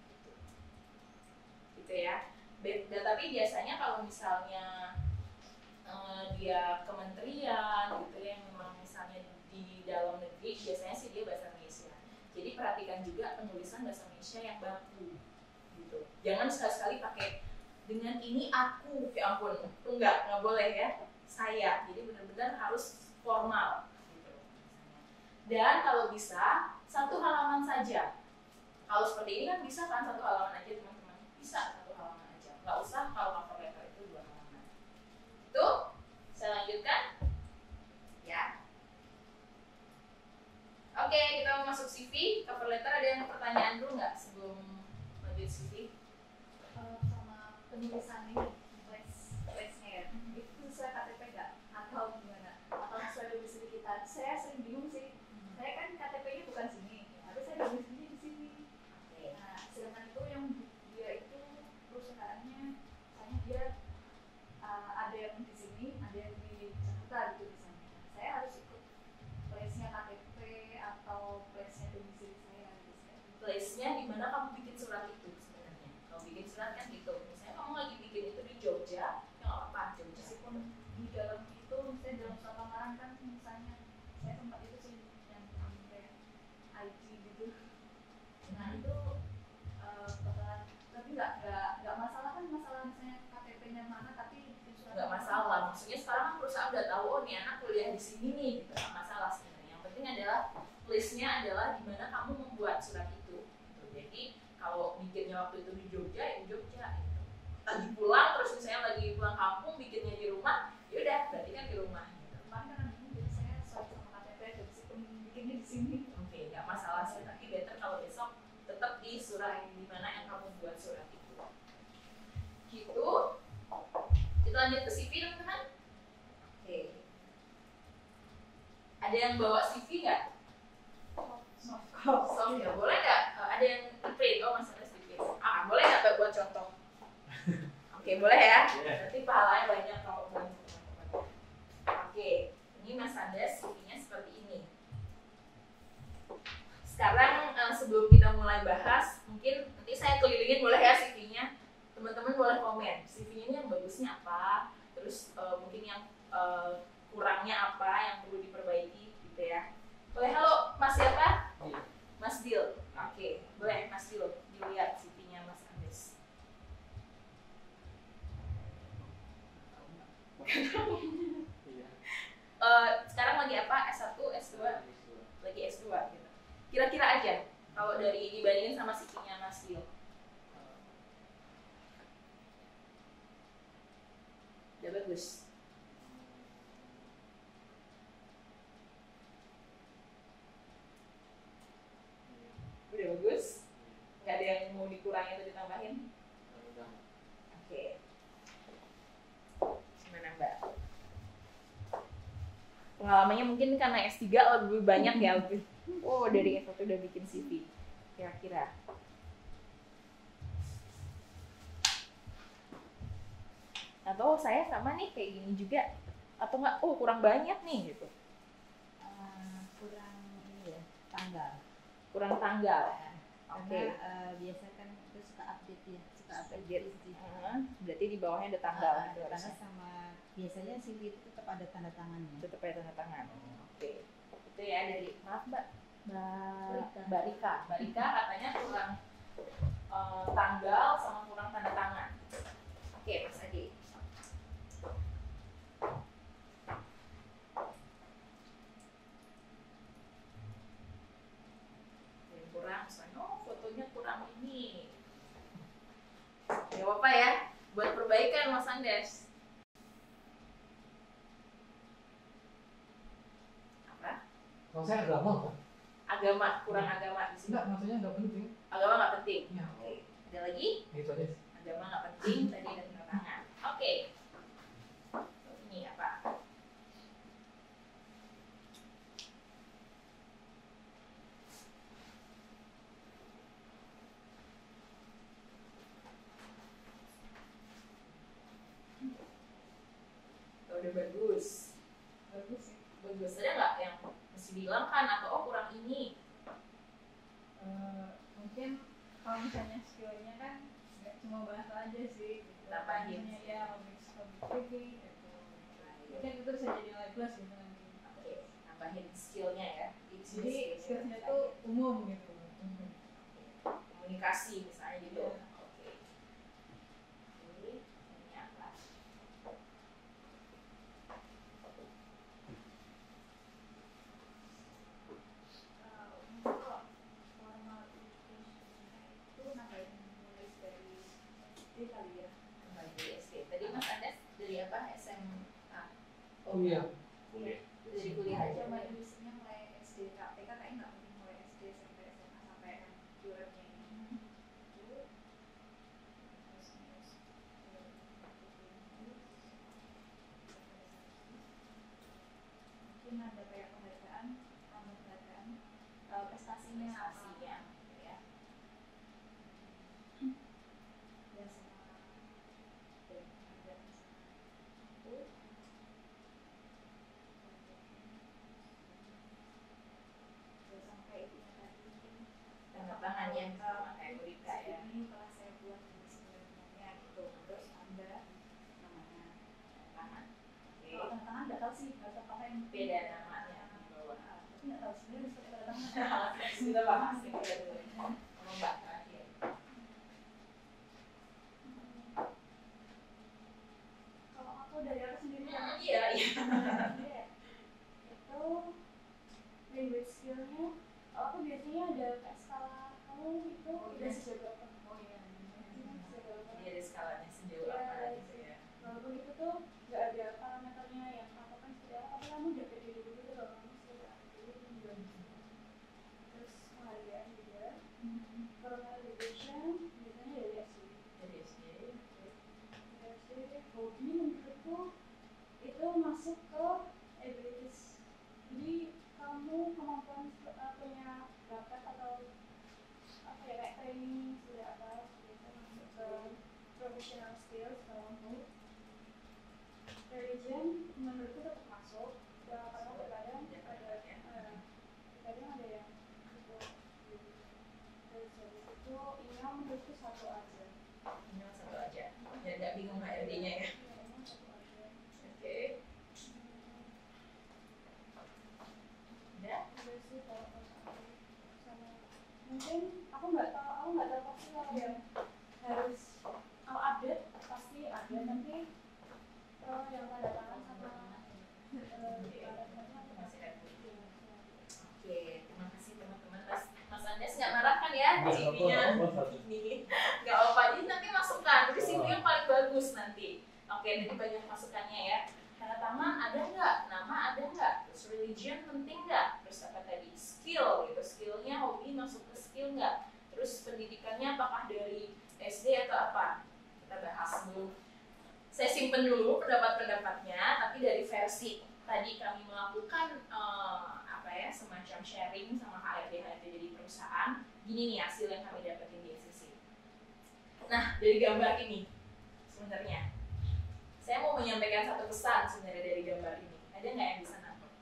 [SPEAKER 1] Gitu ya. Tapi biasanya kalau misalnya dia kementerian gitu ya, yang memang misalnya di dalam negeri, biasanya sih dia bahasa Indonesia. Jadi perhatikan juga penulisan bahasa Indonesia yang baku gitu. Jangan sekali-sekali pakai dengan ini aku, ya ampun, enggak boleh ya, saya. Jadi benar-benar harus formal gitu. Dan kalau bisa 1 halaman saja. Kalau seperti ini kan bisa kan 1 halaman aja teman-teman, bisa 1 halaman aja. Nggak usah kalau cover letter itu 2 halaman. Itu saya lanjutkan ya. Oke, kita mau masuk CV, cover letter. Ada yang pertanyaan dulu nggak sebelum lanjut CV?
[SPEAKER 2] Sama penulisan ini place-nya ya, itu sesuai KTP nggak atau gimana? Atau sesuai domisili kita? Saya sering bingung sih. Saya kan KTP-nya bukan sini, tapi saya domisilinya di sini. Nah, sedangkan itu yang dia itu perusahaannya, misalnya dia ada yang di sini, ada yang di Jakarta gitu misalnya. Saya harus ikut place-nya KTP atau place-nya domisili saya gitu.
[SPEAKER 1] Place-nya di mana kamu bikin surat itu sebenarnya. Kalau bikin surat kan gitu. Misalnya kamu lagi bikin itu di Jogja, ya nggak apa-apa Jogja.
[SPEAKER 2] Meskipun di dalam itu, misalnya dalam surat lamaran kan, misalnya saya tempat itu sih yang kayak IT gitu. Nah itu bakalan, tapi nggak masalah kan, masalah misalnya KTP-nya mana tapi di surat
[SPEAKER 1] Nggak masalah. Maksudnya sekarang kan perusahaan udah tahu, oh nih anak kuliah di sini nih, gitu. Nggak masalah sebenarnya. Yang penting adalah place-nya adalah di mana kamu membuat surat itu. Gitu. Jadi kalau bikinnya waktu itu di Jogja, ya di Jogja. Gitu. Lagi pulang, terus misalnya lagi pulang kampung, bikinnya di rumah, ya udah berarti kan di rumah. Gitu.
[SPEAKER 2] kemarin kan jadi saya swipe sama KTP aja meskipun bikinnya di sini.
[SPEAKER 1] Oke, nggak masalah sih. Tapi better kalau besok tetap di surat di mana yang kamu buat surat itu. Gitu. Kita lanjut ke CV teman-teman. Oke. Ada yang bawa CV nggak? Soft ya, boleh nggak? Ada yang print? Oh, masih ada sedikit. Boleh nggak buat contoh? Oke, boleh ya?
[SPEAKER 4] Iya.
[SPEAKER 1] Berarti pahalanya banyak kalau banyak teman-teman. Oke, ini Mas Andes CV-nya seperti ini. Sekarang sebelum kita mulai bahas, mungkin nanti saya kelilingin boleh ya CV-nya. Teman-teman boleh komen CV-nya ini yang bagusnya apa, terus mungkin yang kurangnya apa, yang perlu diperbaiki gitu ya. Boleh, halo Mas siapa? Mas Dil. Oke, boleh Mas Dil dilihat CV-nya Mas Andes. Sekarang lagi apa? S1, S2? Lagi S2 gitu. Kira-kira aja kalau dari dibandingin sama CV-nya Mas Dil. Udah bagus. Udah bagus. Nggak ada yang mau dikurangi atau ditambahin? Oke. Gimana Mbak? Pengalamannya mungkin karena S3 lebih banyak ya. Oh, dari S1 udah bikin CV. Kira-kira. Atau saya sama nih kayak gini juga. Atau nggak, oh kurang banyak nih gitu.
[SPEAKER 6] Kurang ini ya, tanggal.
[SPEAKER 1] Kurang tanggal. Oke.
[SPEAKER 6] Karena biasa kan itu suka update ya, suka update
[SPEAKER 1] Update.
[SPEAKER 6] CV.
[SPEAKER 1] Berarti di bawahnya ada tanggal gitu
[SPEAKER 6] Karena
[SPEAKER 1] harusnya.
[SPEAKER 6] sama biasanya CV itu tetap ada tanda tangannya.
[SPEAKER 1] Tetap ada tanda tangan. Oke. Itu ya dari, maaf Mbak.
[SPEAKER 6] Rika.
[SPEAKER 1] Mbak Rika. Mbak Rika katanya kurang tanggal sama kurang tanda tangan. Oke, Mas Adi. Yang kurang, misalnya, oh fotonya kurang ini. Gak apa-apa ya, buat perbaikan Mas Andes. Apa?
[SPEAKER 3] Kalau saya agama kok.
[SPEAKER 1] Agama, kurang agama di sini.
[SPEAKER 3] Enggak, maksudnya nggak penting.
[SPEAKER 1] Agama nggak penting.
[SPEAKER 3] Ya,
[SPEAKER 1] Oke. Ada lagi?
[SPEAKER 3] gitu aja.
[SPEAKER 1] Agama nggak penting, tadi ada tanda tangan. Oke. Ini apa? Oh, udah bagus.
[SPEAKER 2] Bagus ya.
[SPEAKER 1] Bagus. Ada nggak yang mesti dihilangkan atau oh kurang ini?
[SPEAKER 2] Mungkin kalau misalnya skillnya kan nggak cuma bahasa aja sih gitu.
[SPEAKER 1] Tambahin.
[SPEAKER 2] Misalnya ya public speaking gitu. Mungkin itu bisa jadi nilai plus gitu nanti.
[SPEAKER 1] Oke, tambahin skillnya ya.
[SPEAKER 2] Jadi skillnya itu umum gitu.
[SPEAKER 1] Komunikasi misalnya gitu.
[SPEAKER 2] Iya.
[SPEAKER 1] Oke. Ini apa?
[SPEAKER 2] Untuk formal education itu nambahin mulai dari SD kali ya.
[SPEAKER 1] Kembali dari SD. Tadi Mas Andes dari apa? SMA.
[SPEAKER 3] Oh iya.
[SPEAKER 4] Boleh.
[SPEAKER 1] Dari kuliah aja
[SPEAKER 2] Cuma
[SPEAKER 1] Mbak.
[SPEAKER 2] industrinya mulai SD, TK kayaknya nggak penting mulai SD sampai SMA sampai yang jurunya ini. Mungkin ada kayak penghargaan, prestasinya apa?
[SPEAKER 1] Prestasinya gitu ya.
[SPEAKER 2] Ya sama dan penghargaan sama itu. Terus sampai itunya tadi mungkin
[SPEAKER 1] Tanda tangannya sama kayak Rika ya.
[SPEAKER 2] ini telah saya buat ini sebenarnya gitu. Terus ada namanya.
[SPEAKER 1] Tangan. Oke.
[SPEAKER 2] Kalau tanda tangan nggak tahu sih, nggak tahu apa yang
[SPEAKER 1] Beda namanya di bawah.
[SPEAKER 2] tapi nggak tahu sebenarnya bisa tanda tangan.
[SPEAKER 1] Kita bahas nih kita dulu. Sama Mbak terakhir.
[SPEAKER 2] Kalau aku dari aku sendiri ya,
[SPEAKER 1] Iya, iya.
[SPEAKER 5] itu language skillnya aku biasanya ada kayak skala kamu itu udah sejauh berapa
[SPEAKER 2] oh iya,
[SPEAKER 5] sejauh berapa
[SPEAKER 1] Ini ada skalanya sejauh apa gitu ya.
[SPEAKER 5] walaupun itu tuh nggak ada parameternya yang patokan seperti apa tapi kamu udah pede dulu gitu loh kamu sudah dulu terus penghargaan juga formal education biasanya dari SD
[SPEAKER 1] Dari SD.
[SPEAKER 5] dari SD hobi menurutku itu masuk ke abilities jadi kamu kemampuan punya bakat atau apa ya kayak training sudah apa sudah masuk ke professional skills dalam mood. Religion menurutku tetap masuk ya, karena terkadang ada yang itu religion itu imam menurutku satu aja.
[SPEAKER 1] Ini satu aja. Ya nggak bingung HRD-nya ya.
[SPEAKER 5] Ya, imam satu aja.
[SPEAKER 1] Oke. Udah?
[SPEAKER 5] Udah sih kalau sama mungkin aku nggak tahu pasti kalau yang harus kalau update pasti ada, tapi yang tanda tangan sama ibaratnya aku
[SPEAKER 1] Masih
[SPEAKER 5] masih
[SPEAKER 1] ada. Oke, terima kasih teman-teman. Mas Andes nggak marah kan ya
[SPEAKER 4] Nggak
[SPEAKER 1] CV-nya?
[SPEAKER 4] apa-apa.
[SPEAKER 1] Ini nggak apa-apa. Jadi nanti masukkan. Jadi CV yang paling bagus nanti. Oke, nanti banyak masukannya ya. Tanda tangan ada nggak? Nama ada nggak? Terus religion penting nggak? Terus apa tadi? Skill gitu. Skillnya hobi masuk ke skill nggak? Terus pendidikannya apakah dari SD atau apa? Kita bahas dulu. Saya simpen dulu pendapat-pendapatnya, tapi dari versi tadi kami melakukan semacam sharing sama HRD jadi perusahaan. Gini nih hasil yang kami dapetin di SCC. Nah, dari gambar ini sebenarnya saya mau menyampaikan satu pesan sebenarnya dari gambar ini. Ada nggak yang bisa nangkep?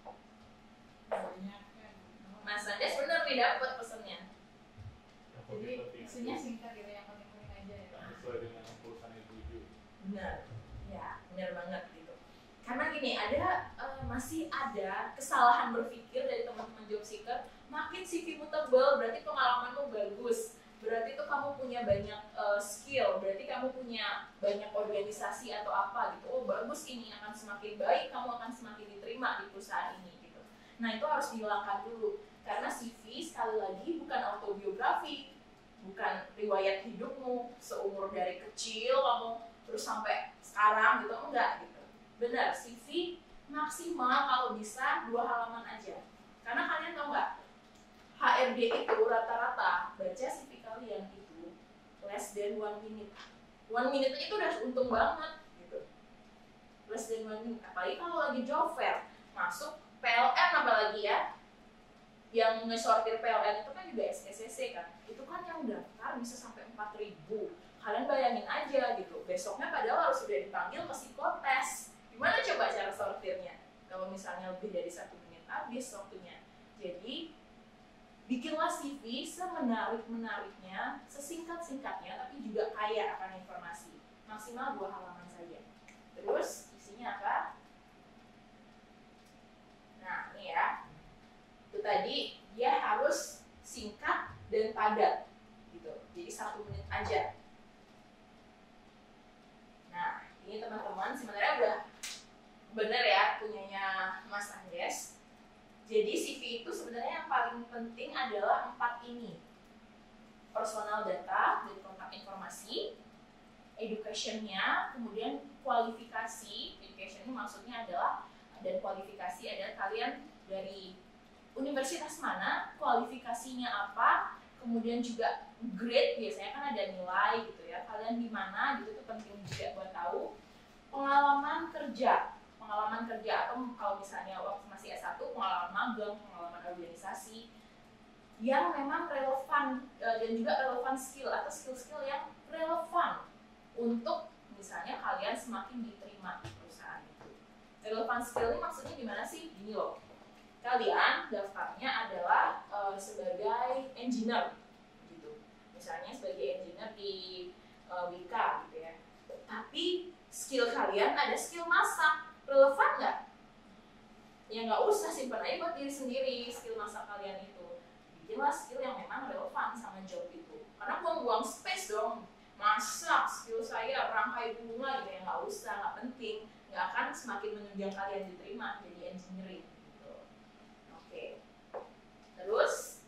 [SPEAKER 1] Mas Andes bener nih dapet pesannya.
[SPEAKER 2] Jadi isinya singkat gitu, yang penting-penting aja ya.
[SPEAKER 4] Sesuai dengan perusahaan yang tuju.
[SPEAKER 1] Benar, ya benar banget gitu. Karena gini, masih ada kesalahan berpikir dari teman-teman job seeker. Makin CV-mu tebal, berarti pengalamanmu bagus. Berarti tuh kamu punya banyak skill, berarti kamu punya banyak organisasi atau apa gitu. Oh bagus, ini akan semakin baik, kamu akan semakin diterima di perusahaan ini gitu. Nah itu harus dihilangkan dulu. Karena CV sekali lagi bukan autobiografi, bukan riwayat hidupmu seumur dari kecil kamu terus sampai sekarang gitu, enggak gitu. Benar, CV maksimal kalau bisa 2 halaman aja. Karena kalian tahu nggak, HRD itu rata-rata baca CV kalian itu less than 1 minute. 1 minute itu udah untung banget gitu. Less than 1 minute, apalagi kalau lagi job fair, masuk PLN apalagi ya. Yang nge-sortir PLN itu kan juga SKCC kan, itu kan yang daftar bisa sampai 4.000. Kalian bayangin aja gitu, besoknya padahal harus sudah dipanggil ke psikotes. Gimana coba cara sortirnya? Kalau misalnya lebih dari 1 menit habis waktunya. Jadi bikinlah CV semenarik-menariknya, sesingkat-singkatnya, tapi juga kaya akan informasi. Maksimal 2 halaman saja. Terus isinya apa? Nah ini ya. Itu tadi dia harus singkat dan padat gitu. Jadi 1 menit aja. Nah, ini teman-teman sebenarnya udah bener ya punyanya Mas Andes. Jadi CV itu sebenarnya yang paling penting adalah 4 ini. Personal data dan kontak informasi, education-nya, kemudian kualifikasi. Education ini maksudnya adalah dan kualifikasi adalah kalian dari universitas mana, kualifikasinya apa, kemudian juga grade, biasanya kan ada nilai gitu ya, kalian di mana gitu, itu penting juga buat tahu. Pengalaman kerja atau kalau misalnya waktu masih S1, pengalaman magang, pengalaman organisasi yang memang relevan dan juga relevan skill atau skill-skill yang relevan untuk misalnya kalian semakin diterima di perusahaan itu. Relevan skill ini maksudnya gimana sih? Gini loh, kalian daftarnya adalah sebagai engineer gitu, misalnya sebagai engineer di Wika gitu ya, tapi skill kalian ada skill masak, relevan nggak? Ya nggak usah, simpan aja buat diri sendiri skill masak kalian itu. Bikinlah skill yang memang relevan sama job itu, karena buang-buang space dong, masak skill saya rangkai bunga gitu ya, nggak usah, nggak penting, nggak akan semakin menunjang kalian diterima jadi engineering. Oke. Terus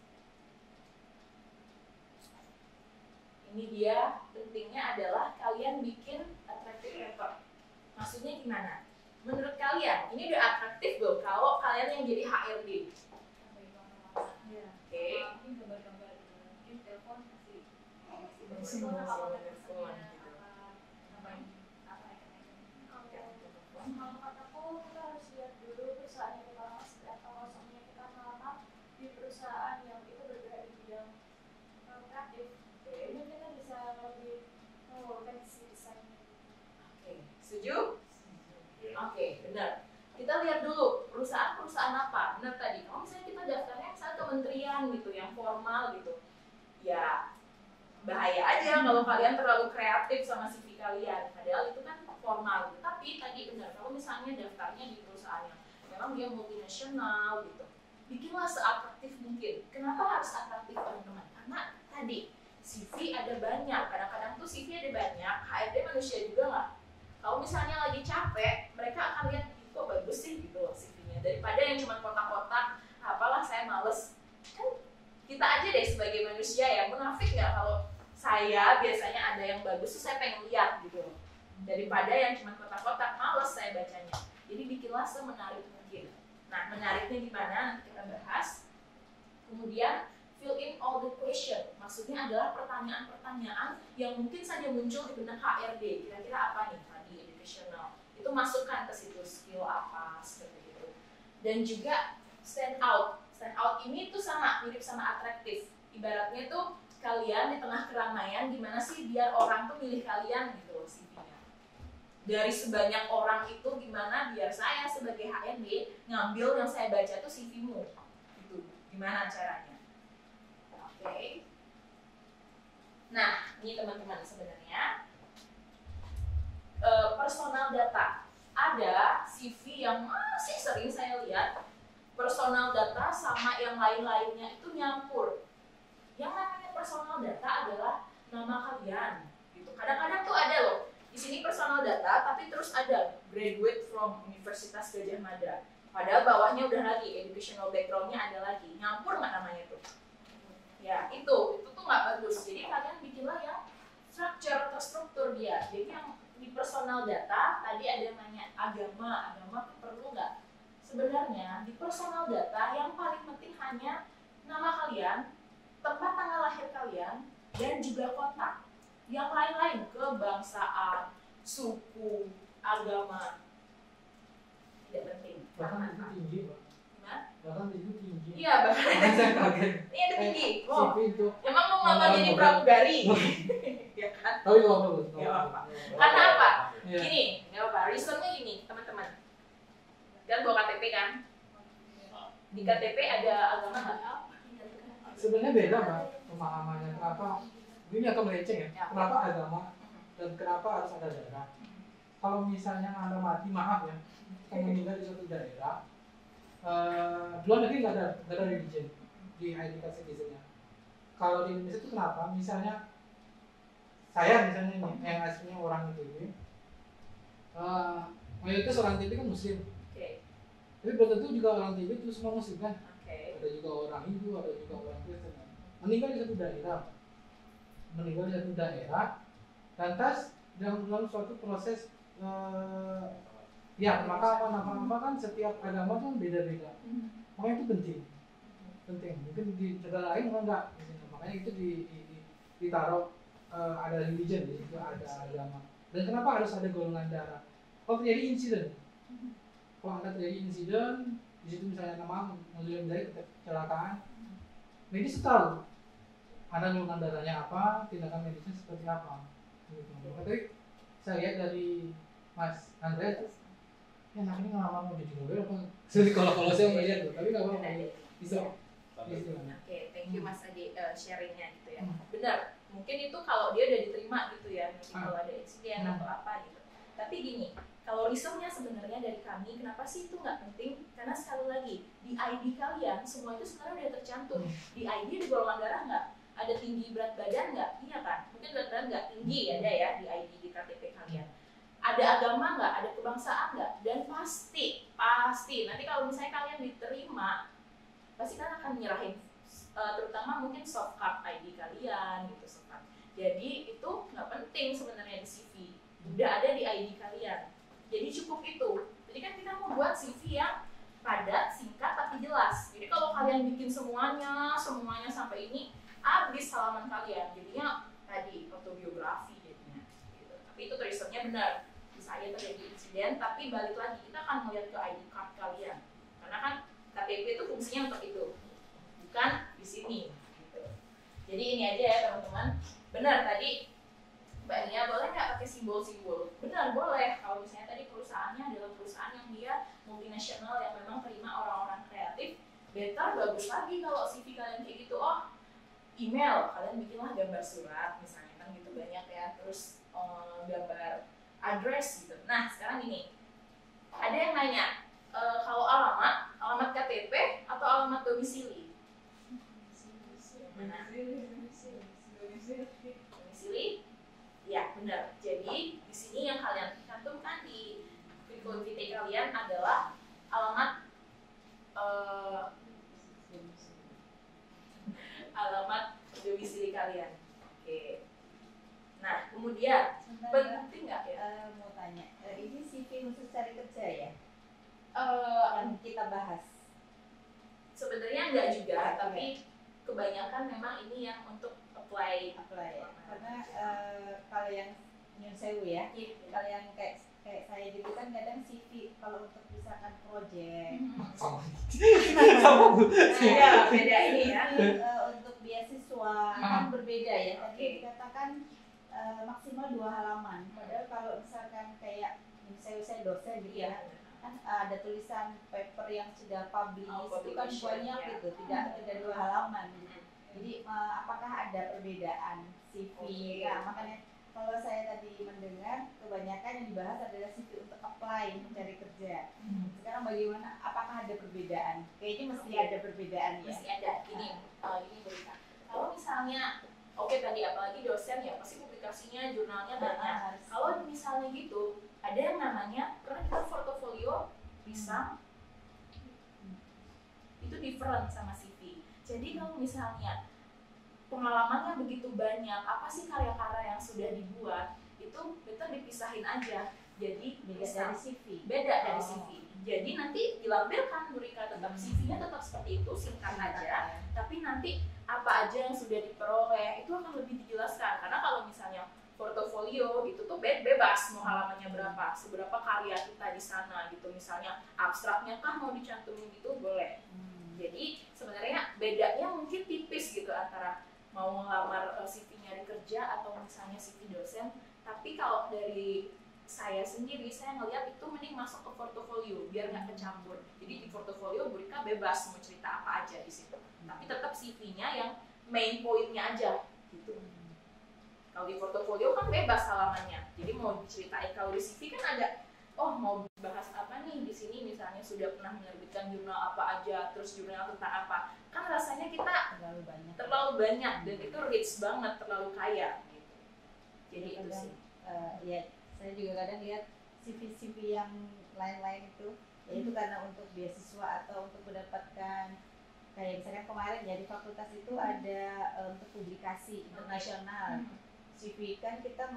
[SPEAKER 1] ini dia pentingnya adalah kalian bikin attractive paper. Maksudnya gimana? Menurut kalian ini udah atraktif belum kalau kalian yang jadi HRD? Oke.
[SPEAKER 2] Mungkin gambar-gambar, mungkin telepon masih
[SPEAKER 1] Telepon gitu.
[SPEAKER 5] Kalau kataku kita harus lihat dulu perusahaan yang kita masuk atau maksudnya kita melamar di perusahaan yang itu bergerak di bidang kreatif. Jadi kita bisa lebih menguruskan si desainnya.
[SPEAKER 1] Setuju?
[SPEAKER 4] Ya.
[SPEAKER 1] Oke, benar. Kita lihat dulu perusahaan apa. Benar tadi. Kalau misalnya kita daftarnya misalnya kementerian gitu, yang formal gitu, ya bahaya aja kalau kalian terlalu kreatif sama CV kalian. Padahal itu kan formal. Tapi tadi benar, kalau misalnya daftarnya di perusahaan yang memang dia multinasional gitu, bikinlah seatraktif mungkin. Kenapa harus atraktif teman-teman? Karena tadi CV ada banyak. Kadang-kadang tuh CV ada banyak. HRD manusia juga nggak. Kalau misalnya lagi capek, mereka akan lihat kok bagus sih gitu loh CV-nya. Daripada yang cuma kotak-kotak, apalah saya males. Kan kita aja deh sebagai manusia ya, munafik nggak kalau saya biasanya ada yang bagus tuh saya pengen lihat gitu loh. Daripada yang cuma kotak-kotak, males saya bacanya. Jadi bikinlah semenarik mungkin. Nah, menariknya gimana? Nanti kita bahas. Kemudian fill in all the question. Maksudnya adalah pertanyaan-pertanyaan yang mungkin saja muncul di benak HRD. Kira-kira apa nih tadi educational? Itu masukkan ke situ skill apa seperti itu. Dan juga stand out. Stand out ini tuh sama, mirip sama atraktif. Ibaratnya tuh kalian di tengah keramaian, gimana sih biar orang tuh milih kalian gitu loh CV-nya. Dari sebanyak orang itu gimana biar saya sebagai HRD ngambil yang saya baca tuh CV-mu. Gitu. Gimana caranya? Oke. Nah, ini teman-teman sebenarnya personal data. Ada CV yang masih sering saya lihat personal data sama yang lain-lainnya itu nyampur. Yang namanya personal data adalah nama kalian gitu. Kadang-kadang tuh ada loh di sini personal data tapi terus ada graduate from Universitas Gadjah Mada. Padahal bawahnya udah lagi educational background-nya ada lagi. Nyampur nggak namanya tuh? Ya, itu tuh nggak bagus. Jadi kalian bikinlah yang terstruktur dia. Jadi yang di personal data tadi ada yang nanya agama tuh perlu nggak? Sebenarnya di personal data yang paling penting hanya nama kalian, tempat tanggal lahir kalian, dan juga kota. Yang lain-lain kebangsaan, suku, agama tidak penting.
[SPEAKER 3] Bahkan itu tinggi, Pak.
[SPEAKER 1] Nah,
[SPEAKER 3] Bahkan itu tinggi.
[SPEAKER 1] iya bahkan
[SPEAKER 3] Bahkan saya kaget.
[SPEAKER 1] ini ada tinggi. Oh,
[SPEAKER 3] CV itu.
[SPEAKER 1] emang mau ngelamar jadi pramugari? Ya kan?
[SPEAKER 3] Tapi nggak apa-apa.
[SPEAKER 1] Nggak apa-apa. Karena apa?
[SPEAKER 3] Iya.
[SPEAKER 1] Gini, nggak apa-apa. Reasonnya gini, teman-teman. Kan bawa KTP kan? Di KTP ada agama nggak?
[SPEAKER 3] Sebenarnya beda, Pak, pemahamannya. Kenapa? Ini agak melenceng ya.
[SPEAKER 1] Ya.
[SPEAKER 3] Kenapa agama dan kenapa harus ada daerah? Kalau misalnya Anda mati, maaf ya, kamu meninggal di suatu daerah, luar negeri nggak ada religion di ID card citizen-nya. Kalau di Indonesia itu kenapa? Misalnya saya misalnya ini yang aslinya orang TB, mayoritas orang TB kan Muslim.
[SPEAKER 1] Oke.
[SPEAKER 3] Tapi belum tentu juga orang TB itu semua Muslim kan?
[SPEAKER 1] Oke.
[SPEAKER 3] Ada juga orang Hindu, ada juga orang Kristen. Meninggal di satu daerah, lantas dalam suatu proses ya pemakaman apa kan setiap agama tuh beda-beda. Makanya itu penting. Mungkin di negara lain enggak. Makanya itu ditaruh ada religion di situ, ada agama. Dan kenapa harus ada golongan darah? Kalau terjadi insiden, di situ misalnya nama Muslim dari kecelakaan, medis tahu ada golongan darahnya apa, tindakan medisnya seperti apa. Gitu. Tapi saya lihat dari Mas Andre, ya anak ini ngelamar mau jadi model apa? Kalau saya melihat tuh, tapi nggak apa-apa. Bisa.
[SPEAKER 1] Oke, thank you Mas Adi sharingnya gitu ya. Benar, mungkin itu kalau dia udah diterima gitu ya, mungkin kalau ada insiden atau apa gitu. Tapi gini, kalau reasonnya sebenarnya dari kami, kenapa sih itu nggak penting? Karena sekali lagi, di ID kalian semua itu sebenarnya udah tercantum. Di ID ada golongan darah nggak? Ada tinggi berat badan nggak? Iya kan? Mungkin berat badan nggak tinggi ada ya di ID di KTP kalian. Ada agama nggak? Ada kebangsaan nggak? Dan pasti nanti kalau misalnya kalian diterima, pasti kan akan nyerahin terutama mungkin soft card ID kalian gitu soft card. Jadi itu nggak penting sebenarnya di CV, udah ada di ID kalian. Jadi cukup itu. Jadi kan kita membuat CV yang padat, singkat tapi jelas. Jadi kalau kalian bikin semuanya sampai ini habis halaman kalian. Jadinya tadi autobiografi jadinya. Gitu. Tapi itu tulisannya benar. Bisa aja terjadi insiden, tapi balik lagi kita akan melihat ke ID card kalian. Karena kan KTP itu fungsinya untuk itu, bukan di sini. Gitu. Jadi ini aja ya teman-teman. Benar tadi Mbak Nia boleh nggak pakai simbol-simbol? Benar boleh. Kalau misalnya tadi perusahaannya adalah perusahaan yang dia multinasional yang memang terima orang-orang kreatif, better bagus lagi kalau CV kalian kayak gitu. Oh, email kalian bikinlah gambar surat misalnya kan gitu banyak ya. Terus gambar address gitu. Nah sekarang gini, ada yang nanya kalau alamat KTP atau alamat domisili? Mana? Domisili? Ya benar. Jadi di sini yang kalian cantumkan di curriculum vitae kalian adalah alamat alamat domisili kalian. Oke. Nah kemudian penting nggak ya?
[SPEAKER 6] Mau tanya, ini CV khusus cari kerja ya?
[SPEAKER 1] Eh,
[SPEAKER 6] Yang kita bahas.
[SPEAKER 1] Sebenarnya enggak juga, tapi kebanyakan memang ini yang untuk apply.
[SPEAKER 6] Ya? Karena kalau yang nyun sewu ya, kalau yang kayak saya gitu kan kadang CV kalau untuk misalkan project,
[SPEAKER 1] Beda ini ya.
[SPEAKER 6] untuk beasiswa kan berbeda ya. Tadi dikatakan maksimal 2 halaman. Padahal kalau misalkan kayak nyun sewu saya dosen gitu ya, kan ada tulisan paper yang sudah publish itu kan banyak gitu, tidak 2 halaman gitu. Jadi apakah ada perbedaan CV? Nah, makanya kalau saya tadi mendengar kebanyakan yang dibahas adalah CV untuk apply mencari kerja. Sekarang bagaimana? Apakah ada perbedaan? Kayaknya mesti ada perbedaan ya.
[SPEAKER 1] Mesti ada. Ini berita. Kalau misalnya tadi apalagi dosen ya pasti publikasinya jurnalnya banyak. Kalau misalnya gitu ada yang namanya karena kita portofolio bisa itu different sama CV. Jadi kalau misalnya pengalamannya begitu banyak, apa sih karya-karya yang sudah dibuat, itu betul dipisahin aja. Jadi
[SPEAKER 6] Beda dari CV.
[SPEAKER 1] Beda dari CV. Jadi nanti dilampirkan Burika tetap CV-nya tetap seperti itu, singkat aja. Tapi nanti apa aja yang sudah diperoleh itu akan lebih dijelaskan. Karena kalau misalnya portofolio itu tuh bebas mau halamannya berapa, seberapa karya kita di sana gitu. Misalnya abstraknya kah mau dicantumin gitu boleh. Jadi sebenarnya bedanya mungkin tipis gitu antara mau ngelamar CV nyari kerja atau misalnya CV dosen. Tapi kalau dari saya sendiri, saya ngelihat itu mending masuk ke portofolio biar nggak kecampur. Jadi di portofolio Burika bebas mau cerita apa aja di situ. Tapi tetap CV-nya yang main point-nya aja gitu. Kalau di portofolio kan bebas halamannya. Jadi mau diceritain, kalau di CV kan ada mau bahas apa nih di sini misalnya sudah pernah menerbitkan jurnal apa aja, terus jurnal tentang apa. Kan rasanya kita terlalu banyak dan itu rich banget, terlalu kaya gitu. Jadi itu sih.
[SPEAKER 6] Ya, saya juga kadang lihat CV-CV yang lain-lain itu, yaitu karena untuk beasiswa atau untuk mendapatkan kayak misalnya kemarin ya di fakultas itu ada untuk publikasi internasional. CV kan kita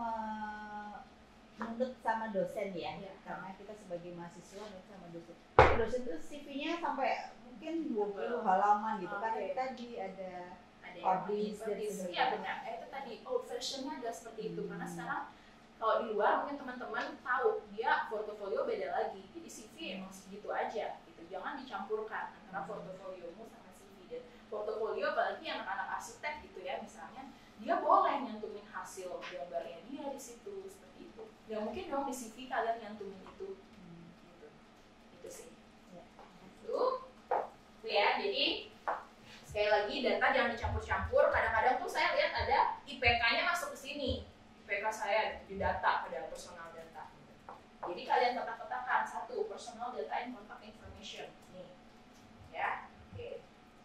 [SPEAKER 6] menurut sama dosen ya, karena kita sebagai mahasiswa menurut sama dosen. Dosen itu CV-nya sampai mungkin 20 halaman gitu, karena tadi ada publish dan sebagainya.
[SPEAKER 1] Iya benar, itu tadi old version-nya ada seperti itu. Karena sekarang kalau di luar mungkin teman-teman tahu dia portofolio beda lagi. Jadi CV emang segitu aja gitu. Jangan dicampurkan antara portofoliomu sama CV. Dan portofolio apalagi anak-anak arsitek gitu ya misalnya, dia boleh nyantumin hasil gambarnya dia di situ seperti itu. Gak mungkin dong di CV kalian nyantumin itu. Gitu. Itu sih. Tuh ya, jadi sekali lagi data jangan dicampur-campur. Kadang-kadang tuh saya lihat ada IPK-nya masuk ke sini. IPK saya di data, ada personal data. Jadi kalian kotak-kotakan satu personal data and contact information. Nih, ya, oke.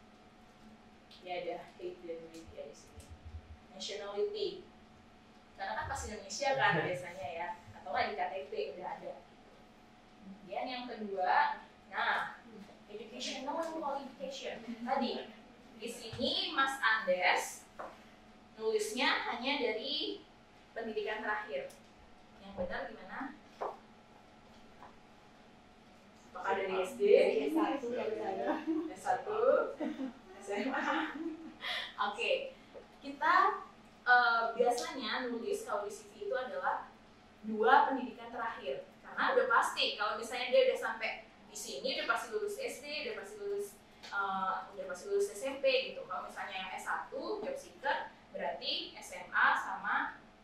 [SPEAKER 1] Ya ada height dan weight ya di sini. Nationality, karena kan pas Indonesia kan biasanya ya, atau nggak di KTP udah ada. Kemudian yang kedua, nah educational qualification. Tadi di sini Mas Andes nulisnya hanya dari pendidikan terakhir. Yang benar gimana? Apakah dari SD?
[SPEAKER 6] S1 dari saya.
[SPEAKER 1] S1, SMA. Oke, kita biasanya nulis kalau di CV itu adalah 2 pendidikan terakhir. Karena udah pasti kalau misalnya dia udah sampai di sini udah pasti lulus SD, udah pasti lulus SMP gitu. Kalau misalnya yang S1 job seeker berarti SMA sama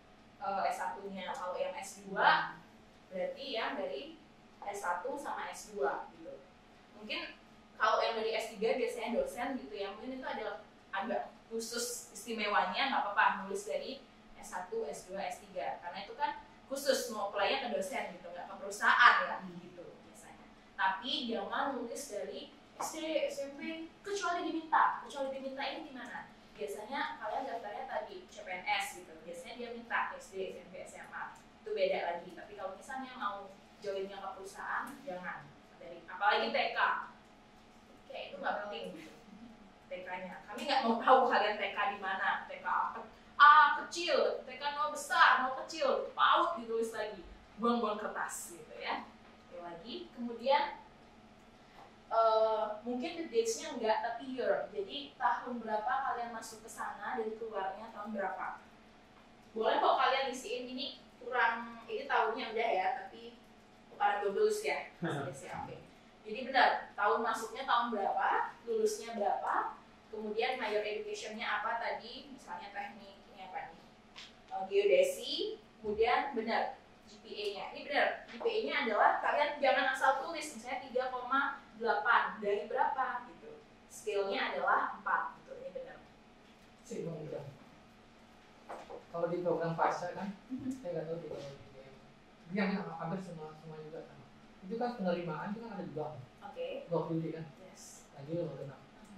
[SPEAKER 1] S1-nya. Kalau yang S2 berarti yang dari S1 sama S2 gitu. Mungkin kalau yang dari S3 biasanya dosen gitu ya, mungkin itu adalah agak khusus istimewanya, nggak apa-apa nulis dari S1, S2, S3 karena itu kan khusus mau apply-nya ke dosen gitu, nggak ke perusahaan ya gitu biasanya. Tapi jangan nulis dari SD, SMP, kecuali diminta ini gimana? Biasanya kalian daftarnya tadi CPNS gitu, biasanya dia minta SD, SMP, SMA, itu beda lagi. Tapi kalau misalnya mau joinnya ke perusahaan, jangan dari, apalagi TK, kayak itu nggak penting gitu. TK-nya, kami nggak mau tahu kalian TK di mana, TK apa, kecil, TK 0 besar, 0 kecil, PAUD ditulis lagi, buang-buang kertas gitu ya. Oke lagi, kemudian mungkin the dates-nya enggak, tapi year. Jadi tahun berapa kalian masuk ke sana dan keluarnya tahun berapa. Boleh kok kalian isiin ini kurang, ini tahunnya udah ya, tapi bukan lulus ya. Oke. Jadi benar, tahun masuknya tahun berapa, lulusnya berapa, kemudian higher education-nya apa tadi, misalnya teknik, ini apa nih, geodesi, kemudian benar, GPA-nya. Ini benar, GPA-nya adalah kalian jangan asal tulis, misalnya 3,8 dari berapa gitu. Skill-nya adalah 4 gitu, ini benar.
[SPEAKER 3] Sih, Bang. Kalau di program FASA kan, saya nggak tahu di yang hampir semua juga sama. Itu kan penerimaan itu kan ada dua.
[SPEAKER 1] Oke.
[SPEAKER 3] Dua pilih kan.
[SPEAKER 1] Yes.
[SPEAKER 3] Lagi lo kenal.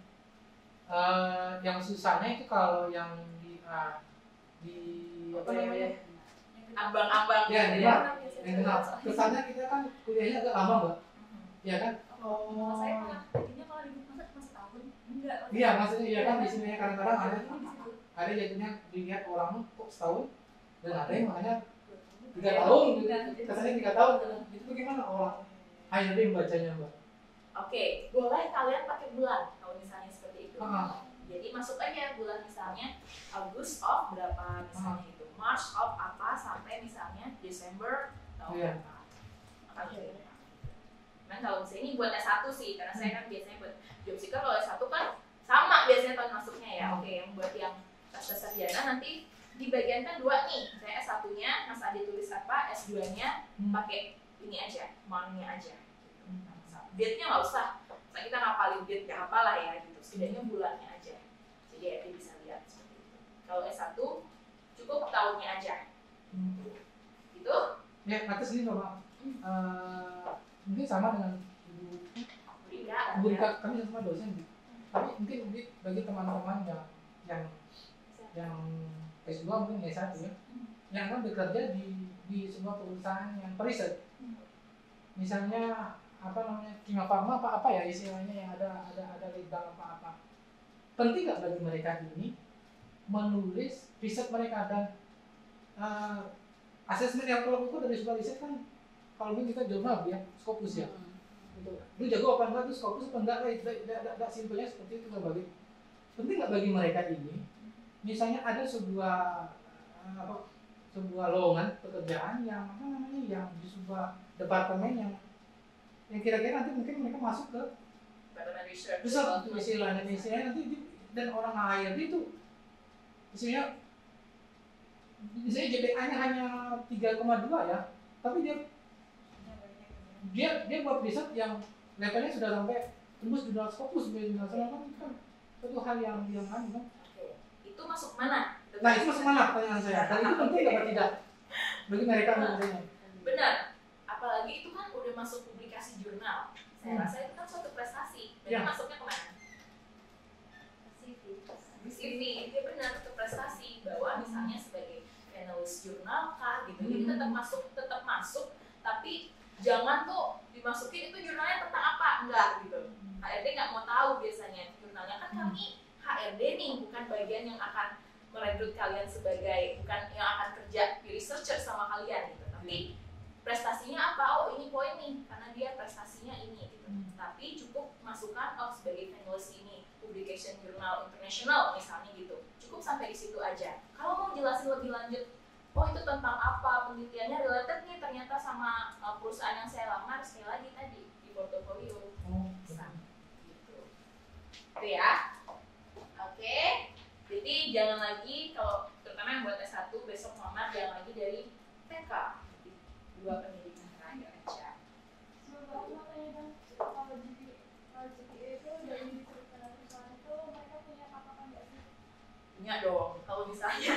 [SPEAKER 3] Yang susahnya itu kalau yang di apa namanya?
[SPEAKER 1] Ambang-ambang
[SPEAKER 3] Ya,
[SPEAKER 1] gitu
[SPEAKER 3] ya.
[SPEAKER 1] ya.
[SPEAKER 3] Yang kenal. Kesannya kita kan kuliahnya agak lama, Mbak. Ya kan?
[SPEAKER 2] Kalau saya malah jadinya kalau di masa tahun enggak.
[SPEAKER 3] Iya, maksudnya iya kan di sini kadang-kadang ada jadinya dilihat orang kok setahun dan ada yang makanya 3 tahun gitu. Kesannya 3 tahun. Itu bagaimana orang hanya dia membacanya, Mbak?
[SPEAKER 1] Oke, boleh kalian pakai bulan kalau misalnya seperti itu. Jadi masuk aja bulan misalnya Agustus of berapa misalnya itu, March of apa sampai misalnya Desember tahun berapa. Kan kalau misalnya ini buat S1 sih, karena saya kan biasanya buat job seeker, kalau S1 kan sama biasanya tahun masuknya ya. Oke, yang buat yang tes sarjana nanti dibagiankan dua nih. Saya S1-nya, Mas Adi tulis apa, S2-nya pakai ini aja, month-nya aja. Date-nya nggak usah, nah, kita ngapalin date nggak apalah ya gitu, setidaknya bulannya aja. Jadi ya bisa lihat seperti itu. Kalau S1 cukup tahunnya aja. Gitu?
[SPEAKER 3] Ya, atas ini Bapak. Mungkin sama dengan Ibu Rika, kami sama dosen. Tapi mungkin bagi teman-teman yang S2 mungkin S1 ya, yang kan bekerja di sebuah perusahaan yang periset. Misalnya apa namanya, Kimia Farma apa ya istilahnya, yang ada legal apa. Penting nggak bagi mereka ini menulis riset mereka dan asesmen yang kalau itu dari sebuah riset kan, kalau kita jurnal ya, Scopus ya. Lu jago apa enggak, tuh Scopus apa enggak, tidak simpelnya seperti itu. Bagi penting nggak bagi mereka ini, misalnya ada sebuah lowongan pekerjaan yang apa namanya, yang di sebuah departemen yang kira-kira nanti mungkin mereka masuk ke research istilahnya nanti dan orang HRD itu misalnya JPA-nya hanya 3,2 ya, tapi dia buat riset yang levelnya sudah sampai tembus jurnal Scopus internasional, kan itu hal yang kan.
[SPEAKER 1] Itu masuk mana?
[SPEAKER 3] Nah, itu masuk mana pertanyaan saya? Dan itu penting apa tidak bagi mereka menurutnya?
[SPEAKER 1] Benar. Apalagi itu kan udah masuk publikasi jurnal. Saya rasa itu kan suatu prestasi. Jadi masuknya kemana? CV. Dia benar, itu prestasi. Bahwa misalnya sebagai analis jurnal kah gitu. Jadi tetap masuk, tapi jangan tuh dimasukin itu jurnalnya tentang apa, enggak gitu. HRD nggak mau tahu biasanya jurnalnya, kan kami HRD nih, bukan bagian yang akan merekrut kalian sebagai, bukan yang akan kerja di researcher sama kalian gitu. Tapi prestasinya apa? Oh ini poin nih, karena dia prestasinya ini gitu. Tapi cukup masukkan sebagai penulis ini, publication jurnal internasional misalnya gitu. Cukup sampai di situ aja. Kalau mau jelasin lebih lanjut, oh itu tentang apa, penelitiannya related nih ternyata sama perusahaan yang saya lamar, sekali lagi tadi di portofolio. Bisa gitu. Itu ya. Oke. Jadi jangan lagi, kalau terutama terutama yang buat S1 besok Muhammad yang lagi dari TK, dua pendidikan terakhir aja.
[SPEAKER 5] Sebelum aku mau tanya dong, kalau GPA itu dari perusahaan itu mereka punya patokan nggak sih?
[SPEAKER 1] Punya dong, kalau misalnya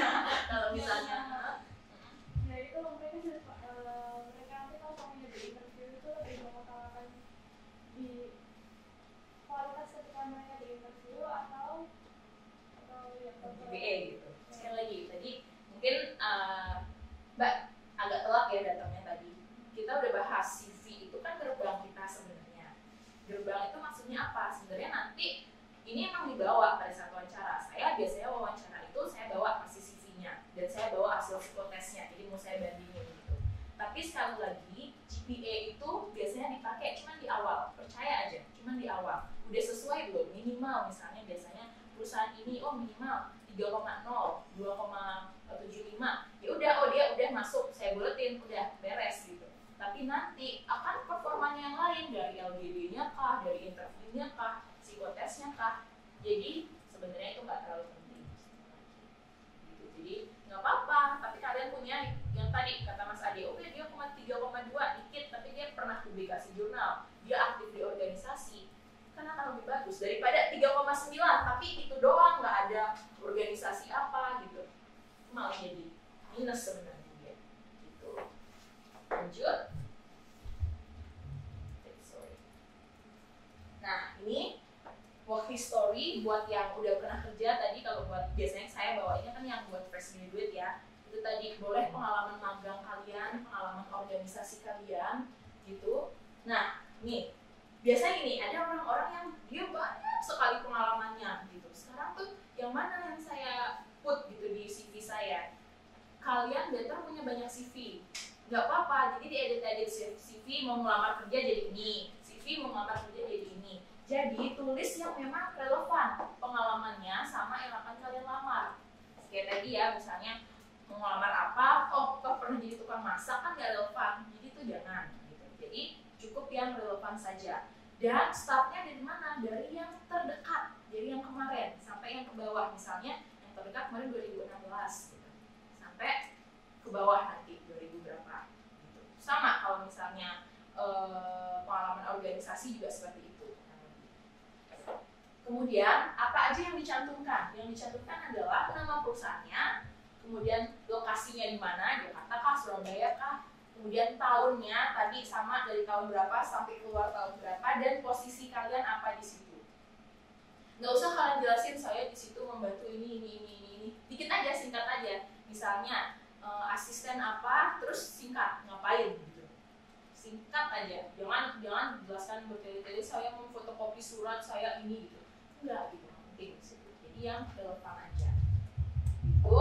[SPEAKER 5] Ya itu mereka nanti kalau kamu di interview itu lebih mengutamakan di kualitas ketika mereka di interview atau ya
[SPEAKER 1] GPA gitu. Sekali lagi, tadi mungkin Mbak agak telat ya datangnya tadi. Kita udah bahas CV itu kan gerbang kita sebenarnya. Gerbang itu maksudnya apa? Sebenarnya nanti ini emang dibawa pada saat wawancara. Saya biasanya wawancara itu saya bawa pasti CV-nya dan saya bawa hasil psikotesnya. Jadi mau saya bandingin gitu. Tapi sekali lagi GPA itu biasanya dipakai cuma di awal. Percaya aja, cuma di awal. Udah sesuai belum? Minimal misalnya biasanya perusahaan ini minimal 3,0, 2,75. Ya udah, dia udah masuk, saya buletin, udah beres gitu. Tapi nanti akan performanya yang lain dari LGD-nya kah, dari interviewnya kah, psikotesnya kah. Jadi sebenarnya itu nggak terlalu penting. Gitu. Jadi nggak apa-apa, tapi kalian punya yang tadi kata Mas Ade, oke dia 3,2 dikit, tapi dia pernah publikasi jurnal, dia aktif di organisasi, kan akan lebih bagus daripada 3,9 tapi itu doang nggak ada organisasi apa gitu, malah jadi minus sebenarnya dia. Gitu. Lanjut. Nah ini work history buat yang udah pernah kerja tadi. Kalau buat biasanya saya bawainnya kan yang buat fresh graduate ya, itu tadi boleh pengalaman magang kalian, pengalaman organisasi kalian gitu. Nah nih biasanya ini ada orang-orang yang dia banyak sekali pengalamannya gitu. Sekarang tuh yang mana yang saya put gitu di CV saya. Kalian better punya banyak CV, nggak apa-apa. Jadi diedit-edit CV mau melamar kerja jadi ini, CV mau melamar kerja jadi ini. Jadi tulis yang memang relevan pengalamannya sama yang akan kalian lamar. Kayak tadi ya, misalnya mau melamar apa, pernah jadi tukang masak kan nggak relevan. Jadi itu jangan. Gitu. Jadi cukup yang relevan saja. Dan startnya dari mana? Dari yang terdekat, dari yang kemarin sampai yang ke bawah. Misalnya yang terdekat kemarin 2016 gitu. Sampai ke bawah nanti 2000 berapa gitu. Sama kalau misalnya pengalaman organisasi juga seperti itu. Kemudian apa aja yang dicantumkan? Yang dicantumkan adalah nama perusahaannya, kemudian lokasinya di mana, Jakarta kah, Surabaya kah, kemudian tahunnya tadi sama dari tahun berapa sampai keluar tahun berapa, dan posisi kalian apa di situ. Nggak usah kalian jelasin saya di situ membantu ini. Dikit aja, singkat aja. Misalnya asisten apa, terus singkat ngapain gitu. Singkat aja. Jangan jelaskan bertele-tele saya memfotokopi surat saya ini gitu. Enggak gitu, penting di situ. Jadi yang relevan aja. Gitu.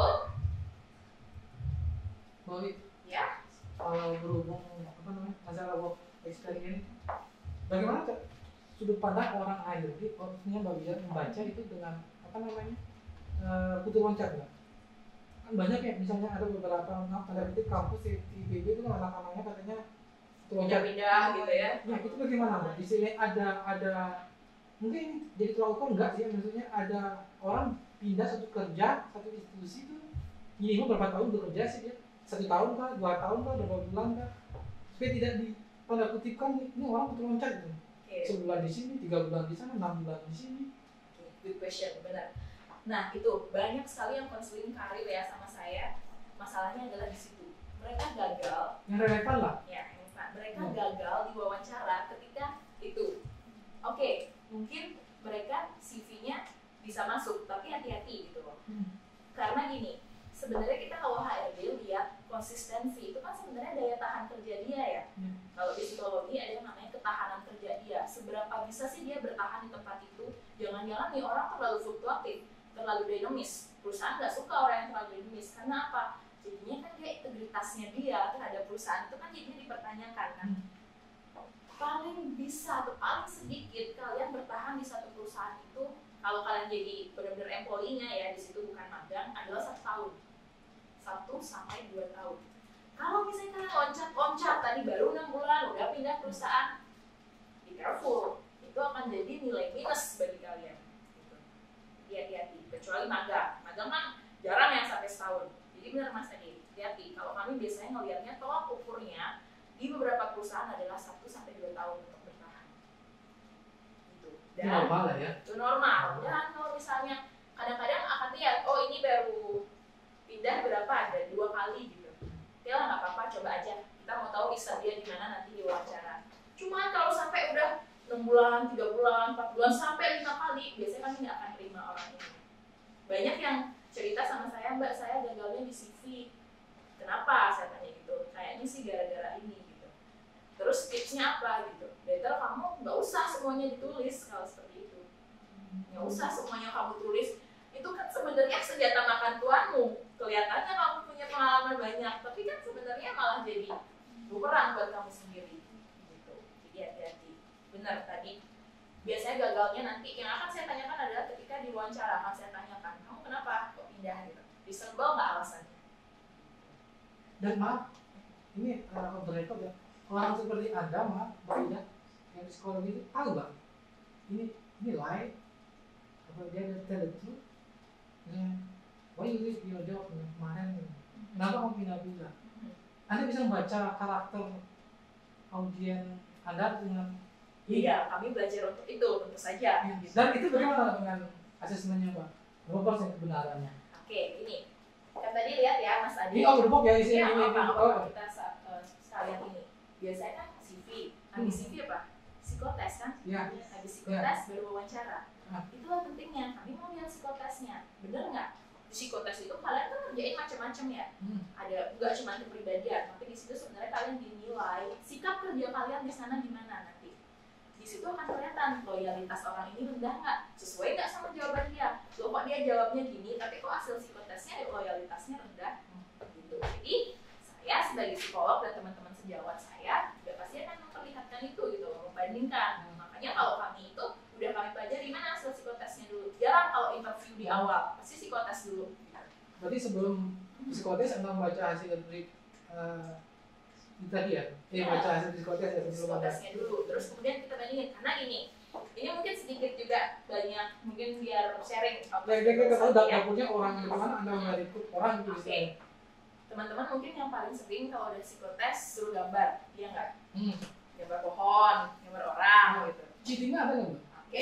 [SPEAKER 3] Baik.
[SPEAKER 1] Ya.
[SPEAKER 3] Berhubung masalah work experience, bagaimana sudut pandang orang HRD, maksudnya Mbak Wia membaca itu dengan putar loncat nggak? Kan banyak ya, misalnya ada beberapa kampus di IPB itu kan anak-anaknya katanya putar loncat
[SPEAKER 1] Pindah gitu ya.
[SPEAKER 3] Ya itu bagaimana Mbak? Di sini ada mungkin jadi terlalu enggak sih, maksudnya ada orang pindah satu institusi itu minimal berapa tahun bekerja sih dia? 1 tahun kah, 2 tahun kah, berapa bulan kah, supaya tidak tanda kutipkan ini orang putar loncat gitu. Sebulan di sini, 3 bulan di sana, 6 bulan di sini.
[SPEAKER 1] Good question, benar. Nah itu banyak sekali yang konseling karir ya sama saya. Masalahnya adalah di situ. Mereka gagal.
[SPEAKER 3] Yang relevan lah.
[SPEAKER 1] Ya, mereka gagal di wawancara ketika itu. Oke, mungkin mereka CV-nya bisa masuk, tapi hati-hati gitu loh. Karena gini, sebenarnya kita kalau HRD lihat konsistensi itu kan sebenarnya daya tahan kerja dia ya. Kalau di psikologi ada yang namanya ketahanan kerja dia. Seberapa bisa sih dia bertahan di tempat itu? Jangan-jangan nih orang terlalu fluktuatif, terlalu dinamis. Perusahaan nggak suka orang yang terlalu dinamis. Karena apa? Jadinya kan dia integritasnya dia terhadap perusahaan itu kan jadinya dipertanyakan kan. Paling bisa atau paling sedikit kalian bertahan di satu perusahaan itu, kalau kalian jadi benar-benar employee-nya ya, di situ bukan magang, adalah 1 tahun. 1 sampai 2 tahun. Kalau misalnya kalian loncat-loncat tadi baru 6 bulan udah pindah perusahaan, be careful, itu akan jadi nilai minus bagi kalian. Gitu. Hati-hati, kecuali magang. Magang kan jarang yang sampai setahun. benar Mas tadi, hati-hati. Kalau kami biasanya ngelihatnya tolak ukurnya di beberapa perusahaan adalah 1-2 tahun untuk bertahan. Gitu.
[SPEAKER 3] Itu normal lah ya.
[SPEAKER 1] Itu normal. Dan kalau misalnya kadang-kadang akan lihat, oh ini baru pindah berapa, ada 2 kali gitu. Oke lah nggak apa-apa, coba aja. Kita mau tahu bisa dia di mana nanti di wawancara. Cuma kalau sampai udah 6 bulan, 3 bulan, 4 bulan, sampai 5 kali, biasanya kami nggak akan terima orang ini. Banyak yang cerita sama saya, Mbak, saya gagalnya di CV. Kenapa? Saya tanya gitu. Kayaknya sih gara-gara ini gitu. Terus tipsnya apa gitu? Better kamu nggak usah semuanya ditulis kalau seperti itu. Nggak usah semuanya kamu tulis. Itu kan sebenarnya senjata makan tuanmu. Kelihatannya kamu punya pengalaman banyak, tapi kan sebenarnya malah jadi bumerang buat kamu sendiri. Gitu. Jadi hati-hati. Benar tadi. Biasanya gagalnya nanti yang akan saya tanyakan adalah ketika diwawancara akan saya tanyakan, kamu kenapa kok pindah gitu? Disebel nggak alasannya?
[SPEAKER 3] Dan maaf, ini on the record ya, orang seperti Anda maaf, Mbak Ida, yang psikologi itu tahu Mbak, ini lie, apa dia ada tell the truth, why you leave your job kemarin, kenapa kamu pindah-pindah? Anda bisa membaca karakter audien Anda dengan
[SPEAKER 1] Iya, kami belajar untuk itu tentu saja. Gitu.
[SPEAKER 3] Dan itu bagaimana dengan asesmennya Mbak? Berapa persen kebenarannya?
[SPEAKER 1] Oke, ini kan tadi lihat ya Mas Adi.
[SPEAKER 3] Ini overbook ya
[SPEAKER 1] Iya,
[SPEAKER 3] isinya
[SPEAKER 1] apa kita sekalian ini. Biasanya kan CV, habis CV apa? Psikotes kan?
[SPEAKER 3] Iya.
[SPEAKER 1] Habis psikotes baru wawancara.
[SPEAKER 3] Ah.
[SPEAKER 1] Itulah pentingnya. Kami mau lihat psikotesnya, bener nggak? Di psikotes itu kalian kan ngerjain macam-macam ya. Ada nggak cuma kepribadian, tapi di situ sebenarnya kalian dinilai sikap kerja kalian di sana gimana nanti. Di situ akan kelihatan loyalitas orang ini rendah nggak, sesuai nggak sama jawaban dia. Loh kok dia jawabnya gini, tapi kok hasil psikotesnya loyalitasnya rendah gitu. Jadi saya sebagai psikolog dan teman-teman sejawat saya juga pasti akan memperlihatkan itu gitu, membandingkan. Makanya kalau kami itu udah kami pelajari mana hasil psikotesnya dulu. Jarang kalau interview di awal, pasti psikotes dulu.
[SPEAKER 3] Berarti sebelum psikotes Anda membaca hasil dari itu tadi ya? Baca hasil psikotes ya sebelum
[SPEAKER 1] Psikotesnya dulu, terus kemudian kita bandingin. Karena ini mungkin sedikit juga banyak, mungkin biar sharing.
[SPEAKER 3] kita tahu dapurnya orang bagaimana Anda merekrut orang itu bisa.
[SPEAKER 1] Oke. Teman-teman mungkin yang paling sering kalau ada psikotes suruh gambar, iya nggak? Gambar pohon, gambar orang gitu.
[SPEAKER 3] Cheatingnya ada nggak Mbak?
[SPEAKER 1] Oke.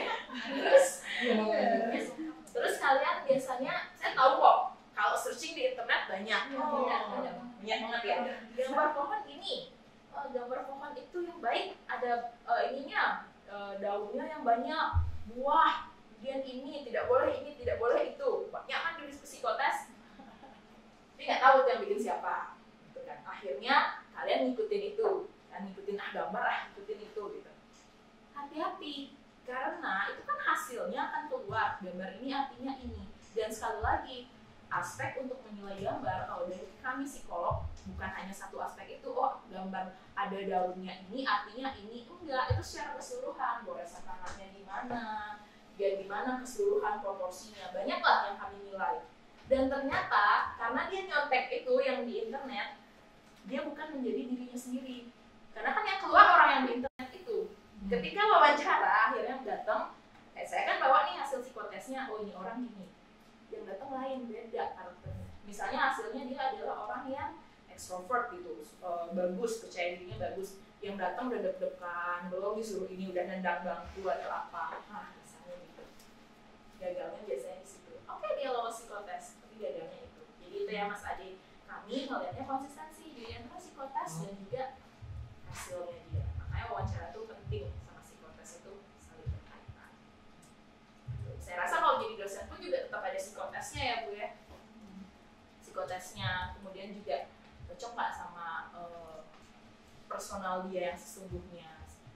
[SPEAKER 1] Terus kalian biasanya, saya tahu kok, kalau searching di internet banyak banget ya. Gambar pohon ini, gambar pohon itu yang baik ada ininya, daunnya yang banyak, buah, kemudian ini tidak boleh itu. Banyak kan di psikotes, tapi nggak tahu itu yang bikin siapa. Gitu kan. Akhirnya kalian ngikutin itu, dan ngikutin gambar ngikutin itu gitu. Hati-hati, karena itu kan hasilnya akan keluar, gambar ini artinya ini. Dan sekali lagi, aspek untuk menilai gambar kalau dari kami psikolog bukan hanya satu aspek itu, oh gambar ada daunnya ini artinya ini, enggak, itu secara keseluruhan, goresan tangannya di mana, dia di mana keseluruhan proporsinya, banyaklah yang kami nilai. Dan ternyata karena dia nyontek itu yang di internet, dia bukan menjadi dirinya sendiri, karena kan yang keluar orang yang di internet itu. Ketika wawancara akhirnya datang, saya kan bawa nih hasil psikotesnya, oh ini orang gini, yang datang lain, beda karakternya. Misalnya hasilnya dia adalah orang yang extrovert gitu, bagus, percaya dirinya bagus. Yang datang udah deg-degan, belum disuruh ini udah nendang bangku atau apa. Nah, misalnya gitu. Gagalnya biasanya di situ. Oke, dia lolos psikotes, tapi gagalnya itu. Jadi itu ya Mas Adi, kami ngeliatnya konsistensi di antara psikotes dan juga hasilnya dia. Makanya wawancara itu penting, sama psikotes itu saling berkaitan. Saya rasa kalau jadi dosen pun juga tetap ada psikotesnya ya Bu ya. Psikotesnya, kemudian juga cocok nggak sama personal dia yang sesungguhnya.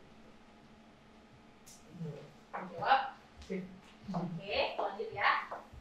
[SPEAKER 1] Jawab? Oke, lanjut ya.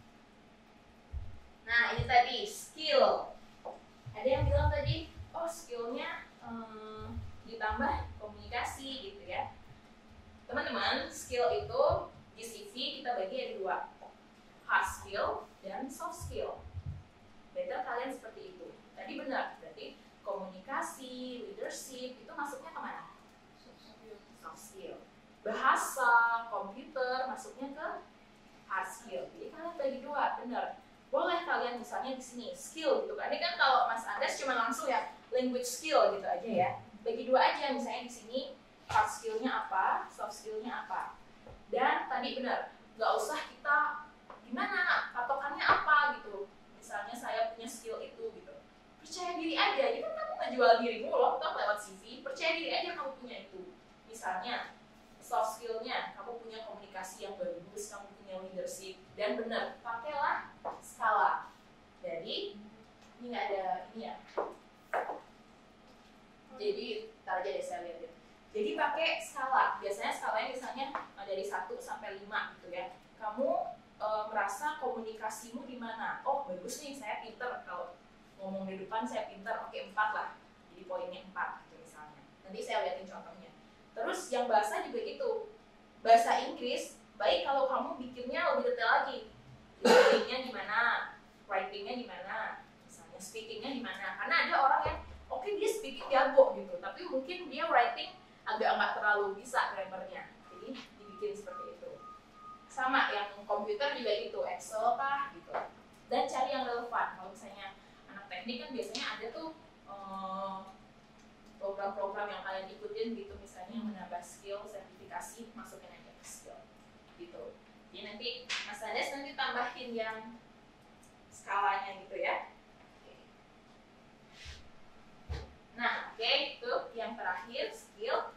[SPEAKER 1] Nah ini tadi skill. Ada yang bilang tadi, oh skillnya ditambah komunikasi gitu ya. Teman-teman, skill itu di CV kita bagi ada 2, hard skill dan soft skill. Better kalian seperti itu. Tadi benar, berarti komunikasi, leadership itu masuknya kemana? Soft skill. Bahasa, komputer masuknya ke hard skill. Jadi kalian bagi 2, benar. boleh kalian misalnya di sini skill gitu kan. Ini kan kalau Mas Andes cuma langsung ya language skill gitu aja ya. Bagi dua aja, misalnya di sini hard skillnya apa, soft skillnya apa. Dan tadi benar, nggak usah kita gimana patokannya apa gitu. Misalnya saya punya skill itu gitu. Percaya diri aja, jadi kan kamu ngejual dirimu loh, toh lewat CV. Percaya diri aja kamu punya itu. Misalnya soft skillnya, kamu punya komunikasi yang bagus, kamu punya leadership, dan benar, pakailah skala. Jadi ini nggak ada ini ya. Jadi tar aja deh saya lihat ya. Jadi pakai skala. Biasanya skalanya misalnya dari 1 sampai 5 gitu ya. Kamu merasa komunikasimu di mana? Oh bagus nih, saya pinter. Kalau ngomong di depan saya pinter, oke 4 lah. Jadi poinnya 4 gitu misalnya. Nanti saya liatin contohnya. Terus yang bahasa juga gitu. Bahasa Inggris, baik kalau kamu bikinnya lebih detail lagi. Listening-nya gimana? Writing-nya gimana? Misalnya speaking-nya gimana? Karena ada orang yang oke dia speaking jago gitu, tapi mungkin dia writing agak nggak terlalu bisa grammar-nya. Jadi dibikin seperti itu. Sama yang komputer juga gitu, Excel kah gitu. Dan cari yang relevan. Kalau misalnya anak teknik kan biasanya ada tuh program-program yang kalian ikutin gitu, misalnya menambah skill, sertifikasi, masukin aja ke skill gitu. Jadi nanti Mas Andes nanti tambahin yang skalanya gitu ya. Nah, oke, itu yang terakhir skill.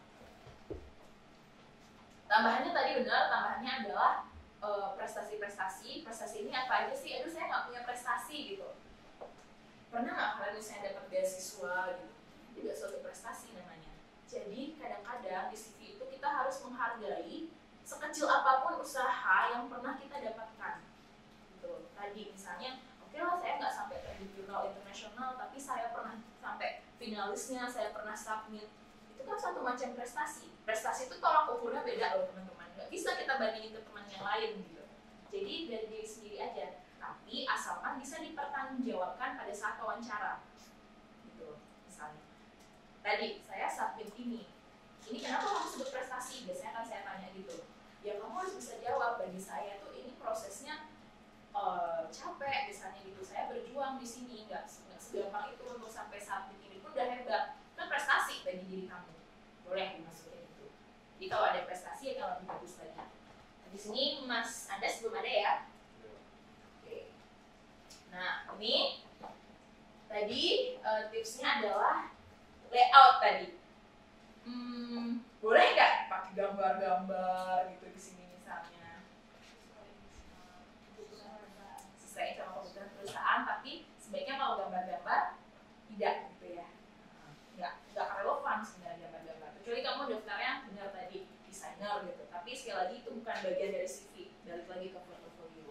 [SPEAKER 1] Tambahannya tadi benar, tambahannya adalah prestasi-prestasi. Prestasi ini apa aja sih? Aduh, saya nggak punya prestasi gitu. Pernah nggak kalian misalnya dapat beasiswa gitu? Itu juga suatu prestasi namanya. Jadi kadang-kadang di CV itu kita harus menghargai sekecil apapun usaha yang pernah kita dapatkan. Gitu. Tadi misalnya, oke lah saya nggak sampai di jurnal internasional, tapi saya pernah sampai finalisnya, saya pernah submit. Itu kan satu macam prestasi. Prestasi itu tolak ukurnya beda loh teman-teman. Nggak bisa kita bandingin ke teman yang lain gitu. Jadi dari diri sendiri aja. Tapi asalkan bisa dipertanggungjawabkan pada saat wawancara. Gitu misalnya. Tadi saya submit ini. Ini kenapa kamu sebut prestasi? Biasanya kan saya tanya gitu. Ya kamu harus bisa jawab. Bagi saya tuh ini prosesnya capek misalnya gitu. Saya berjuang di sini nggak segampang itu untuk sampai submit ini pun udah hebat. Kan prestasi bagi diri kamu. Boleh dimasukin itu. Jadi kalau ada prestasi ya kalau lebih bagus lagi. Nah, di sini Mas Andes belum ada ya? Oke. Nah ini tadi tipsnya adalah layout tadi. Boleh nggak pakai gambar-gambar gitu di sini misalnya? Sesuai sama kebutuhan perusahaan, tapi sebaiknya kalau gambar-gambar tidak gitu ya. Nggak relevan sebenarnya gambar-gambar. Kecuali kamu daftarnya benar tadi desainer gitu. Tapi sekali lagi itu bukan bagian dari CV. Balik lagi ke portfolio.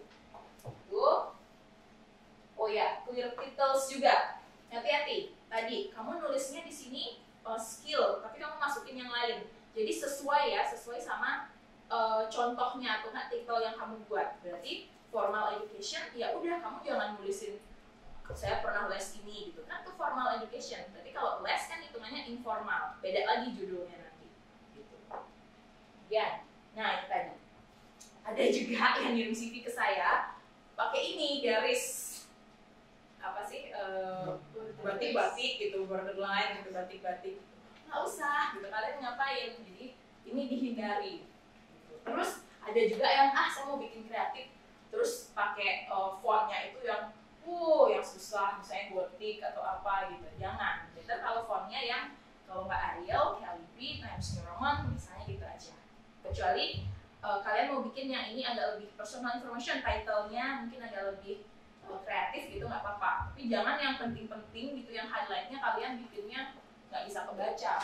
[SPEAKER 1] Oh ya, clear titles juga. Hati-hati. Tadi kamu nulisnya di sini skill, tapi kamu masukin yang lain. Jadi sesuai sama contohnya atau title yang kamu buat. Berarti formal education, ya udah kamu jangan nulisin saya pernah les ini gitu kan, itu formal education. Tapi kalau les kan hitungannya informal, beda lagi judulnya nanti. Gitu. Ya, nah itu tadi. Ada juga yang ngirim CV ke saya pakai ini garis apa sih batik-batik gitu, borderline gitu, batik-batik. Nggak usah gitu, kalian ngapain? Jadi ini dihindari. Gitu. Terus ada juga yang saya mau bikin kreatif, terus pakai fontnya itu yang susah, misalnya gotik atau apa gitu. Jangan. Jadi kalau fontnya yang kalau nggak Arial, Calibri, Times New Roman, misalnya gitu aja. Kecuali kalian mau bikin yang ini agak lebih personal information, title-nya mungkin agak lebih kreatif gitu, nggak apa-apa. Tapi jangan yang penting-penting gitu, yang highlight-nya kalian bikinnya nggak bisa kebaca.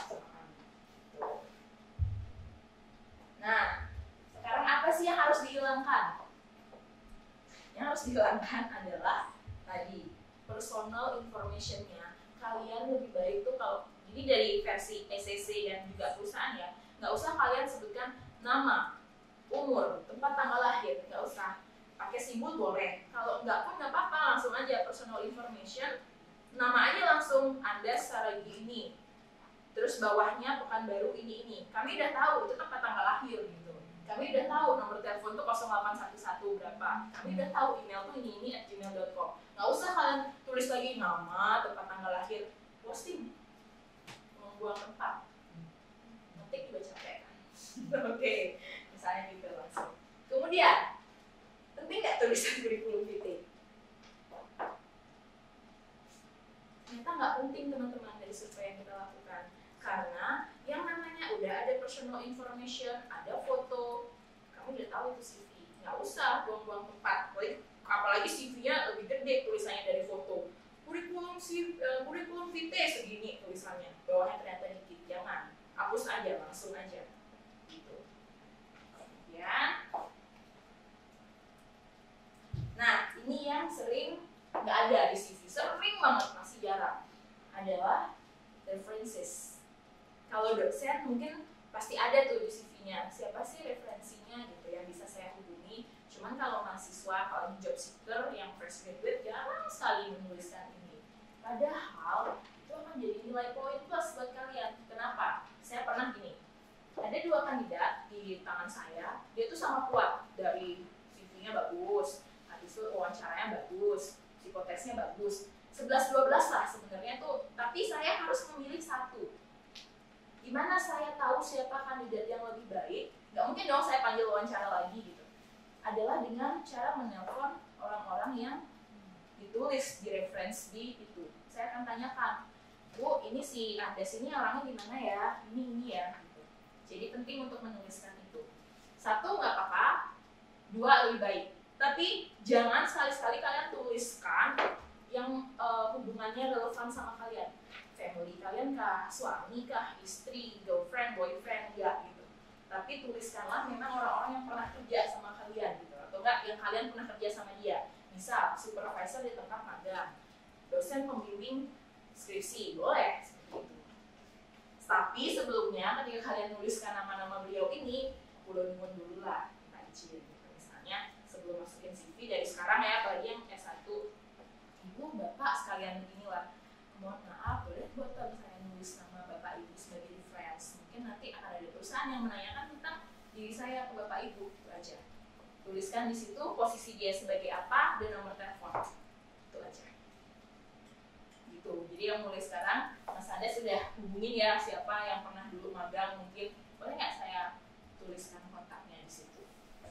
[SPEAKER 1] Nah, sekarang apa sih yang harus dihilangkan? Yang harus dihilangkan adalah tadi personal information-nya. Kalian lebih baik tuh kalau jadi dari versi SCC dan juga perusahaan ya, nggak usah kalian sebutkan nama, umur, tempat tanggal lahir, nggak usah. Pakai simbol boleh. Kalau nggak pun nggak apa-apa, langsung aja personal information. Nama aja langsung Andes Saragi ini. Terus bawahnya Pekanbaru ini. Kami udah tahu itu tempat tanggal lahir gitu. Kami udah tahu nomor telepon tuh 0811 berapa. Kami udah tahu email tuh ini @gmail.com. Nggak usah kalian tulis lagi nama, tempat tanggal lahir, posting, membuang tempat. Ngetik juga capek kan. Oke, misalnya gitu langsung. Kemudian, penting nggak tulisan kurikulum vitae? Ternyata nggak penting teman-teman dari survei yang kita lakukan, karena yang namanya udah ada personal information, ada foto, kamu udah tahu itu CV, nggak usah buang-buang tempat. Apalagi CV-nya lebih gede tulisannya dari foto. Kurikulum vitae segini tulisannya, bawahnya ternyata dikit, jangan, hapus aja, langsung aja. Gitu. Kemudian, nah ini yang sering nggak ada di CV, sering banget, masih jarang, adalah references. Kalau dosen mungkin pasti ada tuh di CV-nya, siapa sih referensinya gitu yang bisa saya hubungi. Cuman kalau mahasiswa, kalau job seeker yang fresh graduate jarang sekali menuliskan ini. Padahal itu akan jadi nilai poin plus buat kalian. Kenapa? Saya pernah gini, ada 2 kandidat di tangan saya, dia tuh sama kuat, dari CV-nya bagus, habis itu wawancaranya bagus, psikotesnya bagus, 11-12 lah sebenarnya tuh, tapi saya harus memilih satu. Gimana saya tahu siapa kandidat yang lebih baik? Nggak mungkin dong saya panggil wawancara lagi gitu. Adalah dengan cara menelpon orang-orang yang ditulis di reference di itu. Saya akan tanyakan, Bu, ini si Andes ini orangnya gimana ya? Ini ya. Gitu. Jadi penting untuk menuliskan itu. 1 nggak apa-apa, 2 lebih baik. Tapi jangan sekali-sekali kalian tuliskan yang hubungannya relevan sama kalian. Family kalian kah, suami kah, istri, girlfriend, boyfriend, ya gitu. Tapi tuliskanlah memang orang-orang yang pernah kerja sama kalian gitu, atau enggak yang kalian pernah kerja sama dia. Misal supervisor di tempat magang, dosen pembimbing skripsi, boleh seperti itu. Tapi sebelumnya ketika kalian nuliskan nama-nama beliau ini, ulun-ulun dulu lah, kita izin gitu. Misalnya sebelum masukin CV dari sekarang ya, apalagi yang S1, Ibu, Bapak sekalian beginilah. Mohon maaf, boleh buat saya nulis nama Bapak Ibu sebagai reference. Mungkin nanti akan ada perusahaan yang menanyakan tentang diri saya ke Bapak Ibu, itu aja. Tuliskan di situ posisi dia sebagai apa dan nomor telepon, itu aja. Gitu. Jadi yang mulai sekarang, Mas Anda sudah hubungin ya siapa yang pernah dulu magang, mungkin boleh nggak saya tuliskan kontaknya di situ.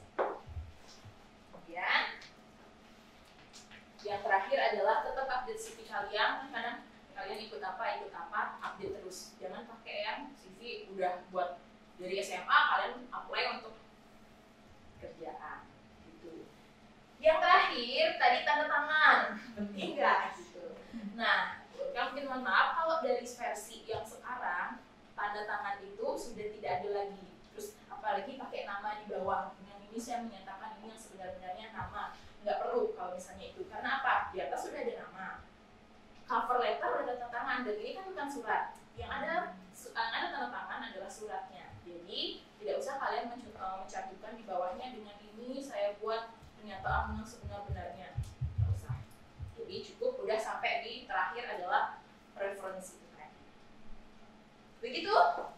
[SPEAKER 1] Kemudian yang terakhir adalah tetap update CV kalian, karena kalian ikut apa, update terus. Jangan pakai yang CV udah buat dari SMA, kalian apply untuk kerjaan gitu. Yang terakhir, tadi tanda tangan, penting nggak gitu. Nah, kan mungkin mohon maaf, kalau dari versi yang sekarang, tanda tangan itu sudah tidak ada lagi. Terus apalagi pakai nama di bawah, dengan ini saya menyatakan ini yang sebenarnya nama. Nggak perlu kalau misalnya itu, karena apa? Di atas sudah ada nama. Cover letter ada tanda tangan, dan ini kan bukan surat. Yang ada tanda tangan adalah suratnya. Jadi tidak usah kalian mencantumkan di bawahnya dengan ini saya buat pernyataan yang sebenar-benarnya. Tidak usah. Jadi cukup udah sampai di terakhir adalah referensi tadi. Begitu?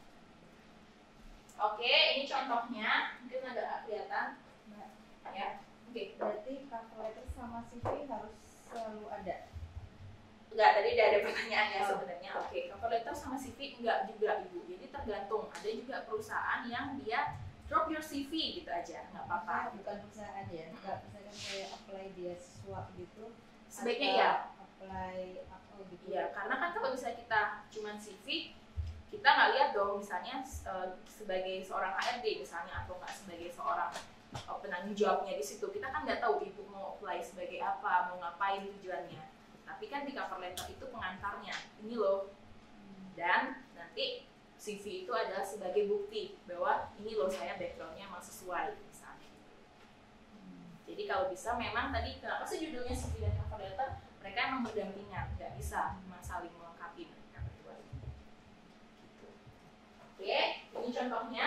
[SPEAKER 1] Oke, ini contohnya. Mungkin agak kelihatan. Ya. Oke.
[SPEAKER 6] Berarti cover letter sama CV harus selalu ada.
[SPEAKER 1] Enggak, tadi udah ada pertanyaannya sebenarnya. Oke, cover letter sama CV enggak juga Ibu. Jadi tergantung. Ada juga perusahaan yang dia drop your CV gitu aja, nggak apa-apa.
[SPEAKER 6] Bukan perusahaan ya, nggak misalkan kayak apply beasiswa gitu.
[SPEAKER 1] Sebaiknya ya.
[SPEAKER 6] Apply apa gitu.
[SPEAKER 1] Iya, karena kan kalau misalnya kita cuman CV, kita nggak lihat dong misalnya sebagai seorang HRD misalnya, atau nggak sebagai seorang penanggung jawabnya di situ. Kita kan nggak tahu Ibu mau apply sebagai apa, mau ngapain tujuannya. Tapi kan di cover letter itu pengantarnya, ini loh. Dan nanti CV itu adalah sebagai bukti bahwa ini loh saya backgroundnya emang sesuai misalnya. Jadi kalau bisa memang tadi kenapa sih judulnya CV dan cover letter, mereka emang berdampingan, nggak bisa memang saling melengkapi mereka berdua ini. Gitu. Oke, ini contohnya.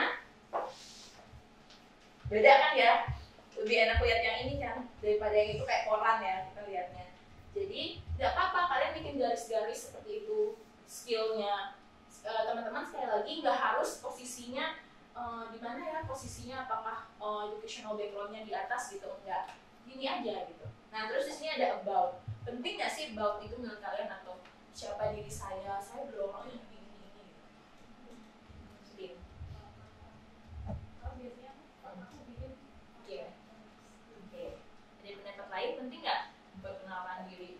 [SPEAKER 1] Beda kan ya? Lebih enak lihat yang ini kan daripada yang itu kayak koran ya kita lihatnya. Jadi nggak apa-apa kalian bikin garis-garis seperti itu, skillnya. Teman-teman sekali lagi nggak harus posisinya di mana ya posisinya, apakah educational backgroundnya di atas gitu, enggak, gini aja gitu. Nah terus di sini ada about. Penting nggak sih about itu menurut kalian, atau siapa diri saya belum ini gitu. Sedih.
[SPEAKER 2] Kalau biasanya aku bikin
[SPEAKER 1] Oke. Ada pendapat lain, penting nggak perkenalan diri?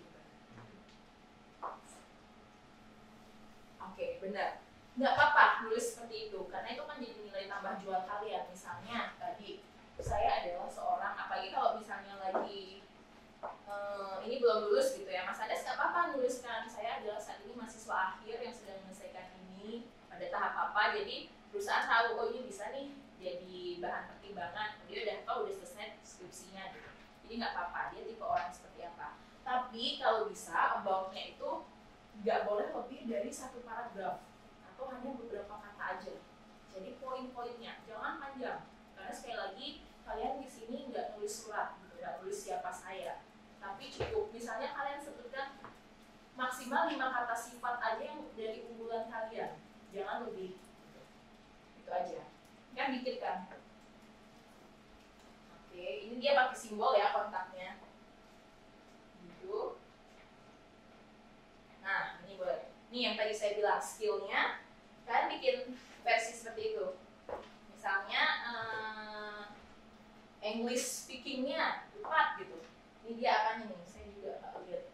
[SPEAKER 1] Oke, benar. Nggak apa-apa nulis seperti itu, karena itu kan jadi nilai tambah jual kalian. Misalnya tadi saya adalah seorang, apalagi kalau misalnya lagi ini belum lulus gitu ya, Mas Ades nggak apa-apa nuliskan saya adalah saat ini mahasiswa akhir yang sedang menyelesaikan ini pada tahap apa, jadi perusahaan tahu oh ini bisa nih jadi bahan pertimbangan, dia udah tahu udah selesai skripsinya gitu. Jadi nggak apa-apa, dia tipe orang seperti apa. Tapi kalau bisa about-nya itu nggak boleh lebih dari satu paragraf atau hanya beberapa kata aja. Jadi poin-poinnya jangan panjang, karena sekali lagi kalian di sini nggak nulis surat gitu, nggak nulis siapa saya, tapi cukup misalnya kalian sebutkan maksimal 5 kata sifat aja yang dari unggulan kalian, jangan lebih. Itu aja. Kan dikit kan? Oke, ini dia pakai simbol ya kontaknya. Gitu. Nah, ini boleh. Ini yang tadi saya bilang skillnya, kalian bikin versi seperti itu. Misalnya English speakingnya 4 gitu. Ini dia apanya nih? Saya juga nggak lihat.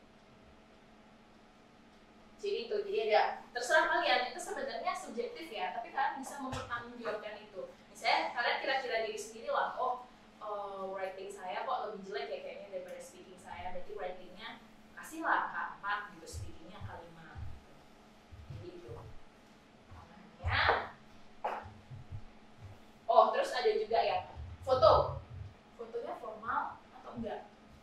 [SPEAKER 1] Jadi itu, jadi ada terserah kalian, itu sebenarnya subjektif ya, tapi kalian bisa mempertanggungjawabkan itu. Misalnya kalian kira-kira diri sendiri lah, writing saya kok lebih jelek ya kayaknya daripada speaking saya, berarti writingnya kasihlah angka 4 gitu, speakingnya angka 5. Jadi itu. Namanya. Oh, terus ada juga ya foto. Fotonya formal atau enggak?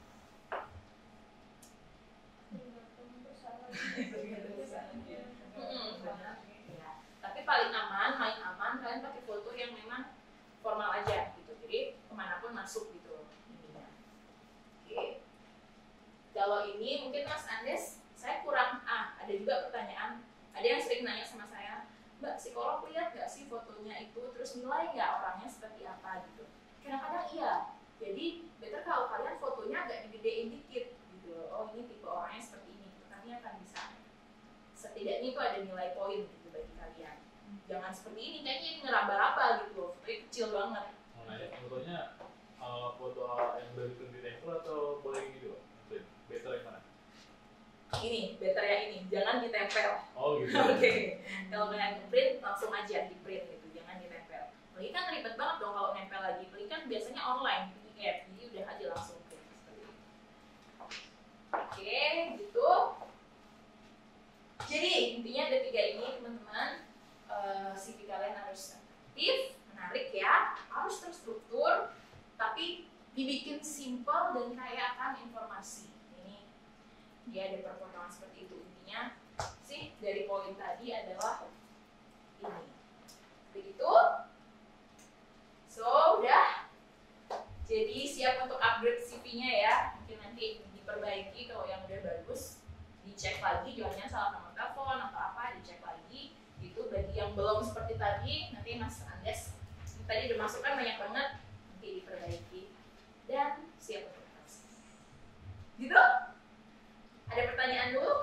[SPEAKER 1] Tapi paling aman, main aman, kalian pakai foto yang memang formal aja gitu. Jadi kemanapun masuk gitu ininya. Oke. Kalau ini mungkin Mas Andes, saya kurang ada juga pertanyaan. Ada yang sering nanya sama saya, Mbak psikolog lihat nggak sih fotonya itu, terus nilai nggak orangnya seperti apa gitu. Kadang-kadang iya. Jadi better kalau kalian fotonya agak digedein dikit gitu. Oh ini tipe orangnya seperti ini. Nanti akan bisa. Setidaknya itu ada nilai poin gitu bagi kalian. Jangan seperti ini, kayaknya ini ngeraba-raba gitu loh. Fotonya kecil banget.
[SPEAKER 4] Mau nanya fotonya foto yang dari print tempel atau boleh gitu? Better yang mana?
[SPEAKER 1] Ini, better yang ini. Jangan ditempel.
[SPEAKER 4] Oh gitu.
[SPEAKER 1] Oke. Kalau kalian print langsung aja di print gitu, jangan ditempel. Ini kan ribet banget dong kalau nempel lagi. Ini kan biasanya online, PDF, jadi udah aja langsung print seperti ini. Oke, gitu. Jadi intinya ada 3 ini teman-teman. CV kalian harus aktif, menarik ya, harus terstruktur, tapi dibikin simple dan kaya akan informasi. Ini dia ada perpotongan seperti itu. Intinya sih dari poin tadi adalah ini. Begitu. So udah. Jadi siap untuk upgrade CV-nya ya. Mungkin nanti diperbaiki kalau yang udah bagus, dicek lagi, jangan salah nomor telepon atau apa, dicek lagi. Gitu bagi yang belum seperti tadi, nanti Mas Andes tadi udah masukkan banyak banget, nanti diperbaiki dan siap untuk tes. Gitu? Ada pertanyaan dulu?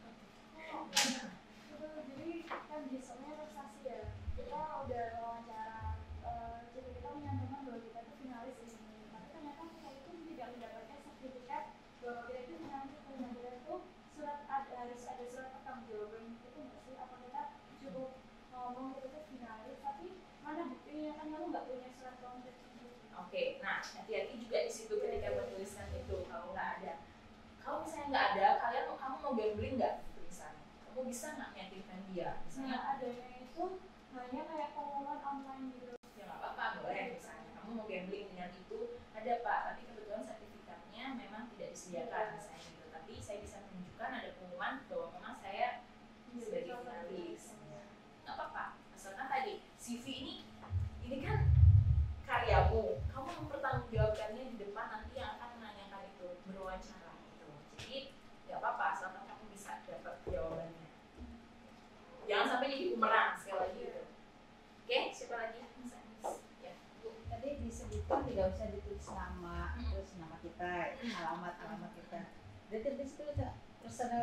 [SPEAKER 5] Jadi kan di sana prestasi ya, kita udah wawancara, jadi kita menyampaikan bahwa kita itu finalis ini, tapi ternyata kita itu tidak mendapatkan sertifikat bahwa kita itu finalis. Benar-benar itu harus ada surat pertanggungjawaban itu nggak sih? Apa kita cukup ngomong kita itu finalis, tapi mana buktinya, kan kamu nggak punya surat konkret gitu.
[SPEAKER 1] Oke, nah hati-hati juga di situ ketika menuliskan itu. Kalau nggak ada, kalau misalnya nggak ada, kamu mau gambling nggak tulisannya? Kamu bisa nggak meyakinkan dia? Misalnya
[SPEAKER 5] Nah, adanya itu hanya kayak pengumuman online gitu.
[SPEAKER 1] ya nggak apa-apa, boleh misalnya kamu mau gambling dengan itu ada Pak, tapi kebetulan sertifikatnya memang tidak disediakan misalnya gitu. Tapi saya bisa menunjukkan ada pengumuman bahwa memang saya sebagai finalis. Nggak apa-apa, asalkan tadi CV ini kan karyamu, kamu mempertanggungjawabkannya di depan nanti yang akan menanyakan itu, berwawancara gitu. Jadi nggak apa-apa, asalkan kamu bisa dapat jawabannya. Jangan sampai jadi bumerang sekali lagi gitu. Oke, siapa lagi? Mas Anies. Ya, Bu.
[SPEAKER 6] Tadi disebutkan tidak usah ditulis nama, terus nama kita, alamat kita. Jadi di situ personal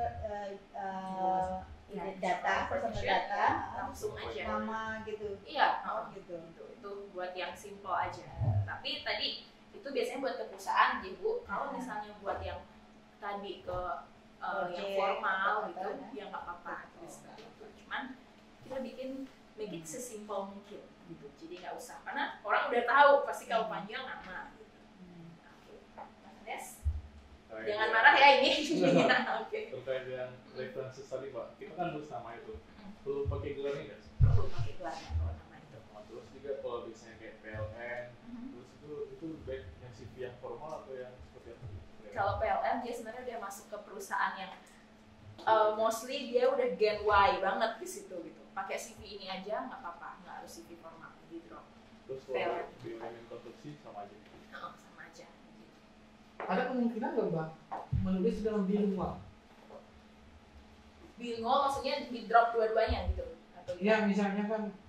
[SPEAKER 6] data, personal data,
[SPEAKER 1] langsung aja.
[SPEAKER 6] nama gitu.
[SPEAKER 1] Iya,
[SPEAKER 6] Gitu.
[SPEAKER 1] itu buat yang simple aja. Tapi tadi itu biasanya buat ke perusahaan, ya Bu. Kalau misalnya buat yang tadi ke yang formal gitu, ya nggak apa-apa. Cuman kita bikin make it sesimpel mungkin gitu. Jadi nggak usah, karena orang udah tahu pasti kalau panjang nama. Gitu. Oke, Mas Des, jangan marah ya ini. Oke.
[SPEAKER 4] Terkait yang referensi tadi Pak, kita kan tulis nama itu. Perlu pakai gelar nggak sih?
[SPEAKER 1] Perlu pakai gelarnya kalau nama itu.
[SPEAKER 4] Terus juga kalau biasanya kayak PLN, terus itu baik yang CV yang formal atau yang seperti apa?
[SPEAKER 1] Kalau PLN dia sebenarnya udah masuk ke perusahaan yang mostly dia udah Gen Y banget di situ gitu. Pakai CV ini aja nggak apa-apa, nggak harus CV formal, di drop.
[SPEAKER 4] Terus kalau BUMN konstruksi sama aja.
[SPEAKER 1] Sama aja. Gitu.
[SPEAKER 3] Ada kemungkinan nggak Mbak menulis dalam bilingual?
[SPEAKER 1] Bilingual maksudnya di drop dua-duanya gitu? Atau
[SPEAKER 3] Ya misalnya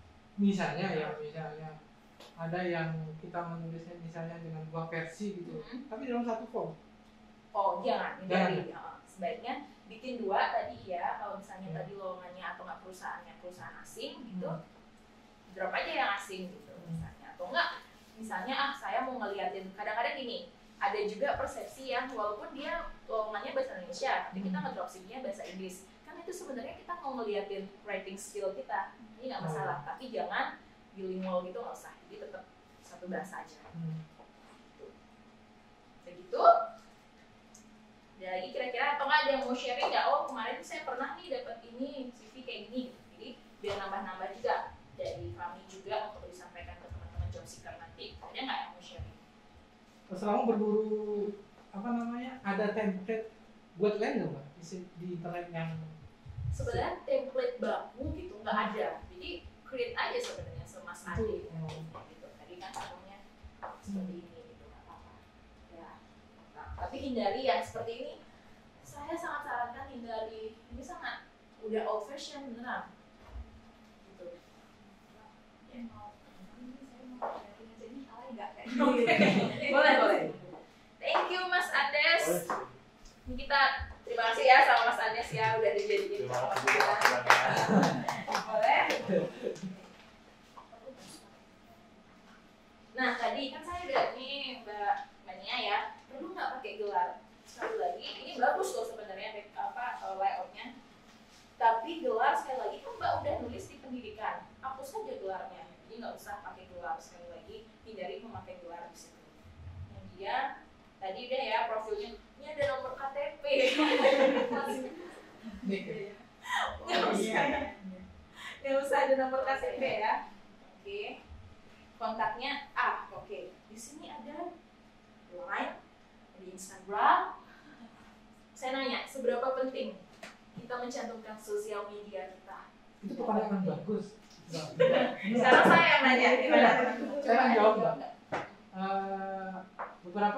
[SPEAKER 3] ada yang kita menulisnya misalnya dengan dua versi gitu, tapi dalam satu form.
[SPEAKER 1] Oh jangan, hindari. Sebaiknya bikin dua tadi ya. Kalau misalnya tadi lowongannya atau nggak perusahaan asing gitu, drop aja yang asing gitu misalnya. Atau enggak, misalnya saya mau ngeliatin, kadang-kadang gini, ada juga persepsi yang walaupun dia lowongannya bahasa Indonesia, tapi kita ngedropshipnya bahasa Inggris. Kan itu sebenarnya kita mau ngeliatin writing skill kita, ini nggak masalah. Tapi jangan bilingual gitu, nggak usah. Jadi tetap satu bahasa aja. Begitu. Ada lagi kira-kira atau nggak ada yang mau sharing nggak? Oh kemarin saya pernah nih dapat ini CV kayak gini. Jadi biar nambah-nambah juga dari kami juga untuk disampaikan ke teman-teman job seeker nanti. Ada nggak yang mau sharing?
[SPEAKER 3] Selama berburu ada template buat lain nggak Mbak di internet yang
[SPEAKER 1] sebenarnya template baku gitu nggak ada. Jadi create aja sebenarnya sama Mas Ade. Gitu. Tadi kan contohnya seperti ini gitu nggak apa-apa. Ya. Tapi hindari yang seperti ini. Saya sangat sarankan hindari. Ini sangat udah old fashion beneran. Gitu. Ya. Boleh. Thank you Mas Ades. Ini kita terima kasih ya sama Mas Ades ya udah dijadiin sama kita. Boleh. Nah tadi kan saya udah nih Mbak Nia ya, perlu nggak pakai gelar? Sekali lagi ini bagus loh sebenarnya layoutnya. Tapi gelar sekali lagi kan Mbak udah nulis di pendidikan, hapus saja gelarnya. Jadi nggak usah pakai gelar sekali lagi, hindari memakai gelar di situ. Kemudian tadi udah ya profilnya, ini ada nomor KTP. Nggak usah ada nomor KTP ya. Oke. Kontaknya oke. Di sini ada Line, ada Instagram. Saya nanya, seberapa penting kita mencantumkan sosial media kita?
[SPEAKER 3] itu pertanyaan bagus.
[SPEAKER 1] Sekarang saya yang nanya, gimana?
[SPEAKER 3] Saya akan jawab Mbak. Beberapa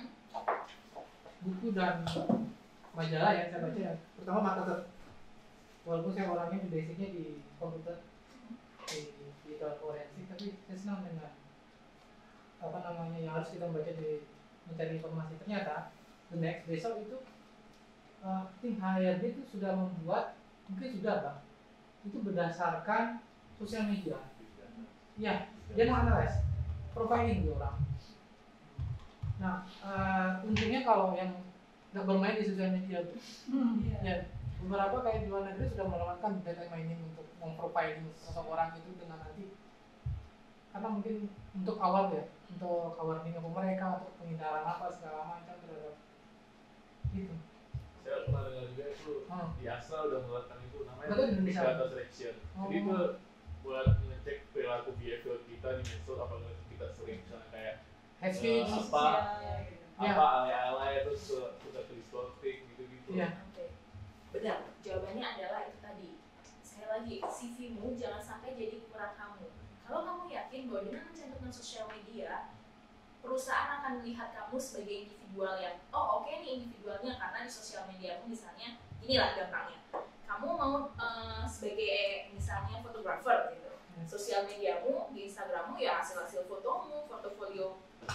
[SPEAKER 3] buku dan majalah yang saya baca ya. Pertama marketer. Walaupun saya orangnya basicnya di komputer, di digital forensik, tapi saya senang dengan yang harus kita baca di mencari informasi. Ternyata the next besok itu tim HRD itu sudah membuat, mungkin sudah Bang, itu berdasarkan sosial media. Iya, dia menganalisis profiling di orang. Nah, untungnya kalau yang nggak bermain di sosial media itu, ya beberapa kayak di luar negeri sudah melakukan data mining untuk memprofiling seseorang itu dengan nanti, karena mungkin untuk awal ya, untuk awareness ke mereka, untuk penghindaran apa segala macam terhadap itu.
[SPEAKER 4] Saya pernah dengar juga itu di Astra udah melakukan itu namanya
[SPEAKER 3] Indonesia
[SPEAKER 4] data selection. Jadi itu buat ngecek perilaku behavior kita di medsos, apakah kita sering misalnya kayak
[SPEAKER 3] hate speech,
[SPEAKER 4] apa alay-alay terus suka distorting gitu-gitu.
[SPEAKER 3] Iya.
[SPEAKER 1] Benar, jawabannya adalah itu tadi. Sekali lagi, CV-mu jangan sampai jadi ukuran kamu. Kalau kamu yakin bahwa dengan mencantumkan sosial media, perusahaan akan melihat kamu sebagai individual yang, oke nih individualnya karena di sosial media aku misalnya, inilah gampangnya. Kamu mau sebagai misalnya fotografer gitu. Sosial mediamu, di Instagrammu ya hasil-hasil fotomu, portofolio foto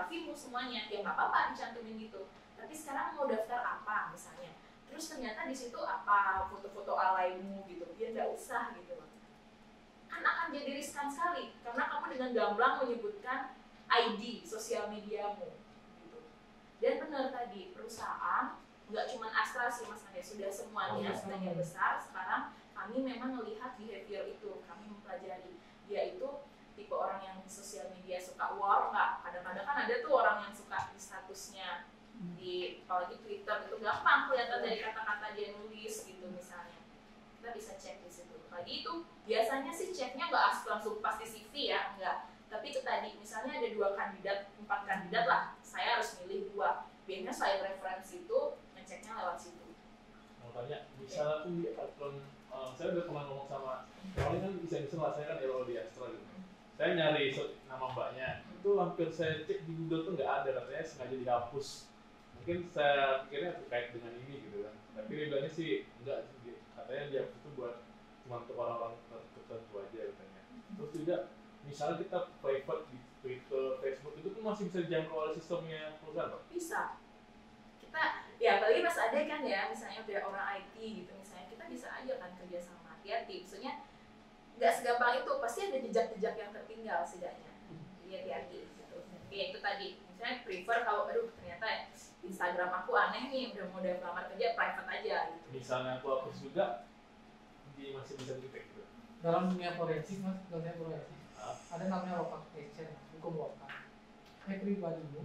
[SPEAKER 1] HRV-mu semuanya, ya nggak apa-apa dicantumin gitu. Tapi sekarang mau daftar apa misalnya, terus ternyata di situ apa foto-foto alaimu gitu, ya nggak usah gitu loh. Kan akan jadi riskan sekali karena kamu dengan gamblang menyebutkan ID sosial mediamu gitu. Dan benar tadi, perusahaan nggak cuma Astra sih Mas Ade, sudah semuanya sebagian besar sekarang kami memang melihat behavior itu, kami mempelajari dia itu tipe orang yang di sosial media suka war nggak. Kadang-kadang kan ada tuh orang yang suka di statusnya di apalagi Twitter itu gampang kelihatan dari kata-kata dia nulis gitu misalnya. Kita bisa cek di situ. Lagi itu biasanya sih ceknya nggak langsung pasti CV ya, enggak. Tapi itu tadi misalnya ada 2 kandidat, 4 kandidat lah, saya harus milih 2. Biasanya selain referensi itu ngeceknya lewat situ.
[SPEAKER 4] Mau tanya, misalnya tuh di akun, saya udah pernah ngomong sama, kalau kan iseng-iseng lah, saya kan LO di Astra gitu. Saya nyari nama mbaknya, itu hampir saya cek di Google tuh nggak ada, katanya sengaja dihapus. Mungkin saya pikirnya terkait dengan ini gitu kan. Tapi dia bilangnya sih enggak, katanya dia itu buat cuma untuk orang-orang tertentu aja katanya. Terus juga, misalnya kita private di Twitter, Facebook itu pun masih bisa dijangkau oleh sistemnya perusahaan, Pak?
[SPEAKER 1] Bisa. Kita, ya apalagi Mas Ade kan ya, misalnya udah orang IT gitu misalnya, kita bisa aja kan kerja sama, hati-hati. Maksudnya nggak segampang itu, pasti ada jejak-jejak yang tertinggal setidaknya. Jadi hati-hati gitu. Ya itu tadi, misalnya prefer kalau aduh ternyata Instagram aku aneh nih, udah mau melamar kerja private aja gitu.
[SPEAKER 4] Misalnya aku hapus juga, masih bisa di-tag gitu.
[SPEAKER 3] Dalam dunia forensik Mas, dunia forensik ada namanya location, hukum lokal. Everybody-mu,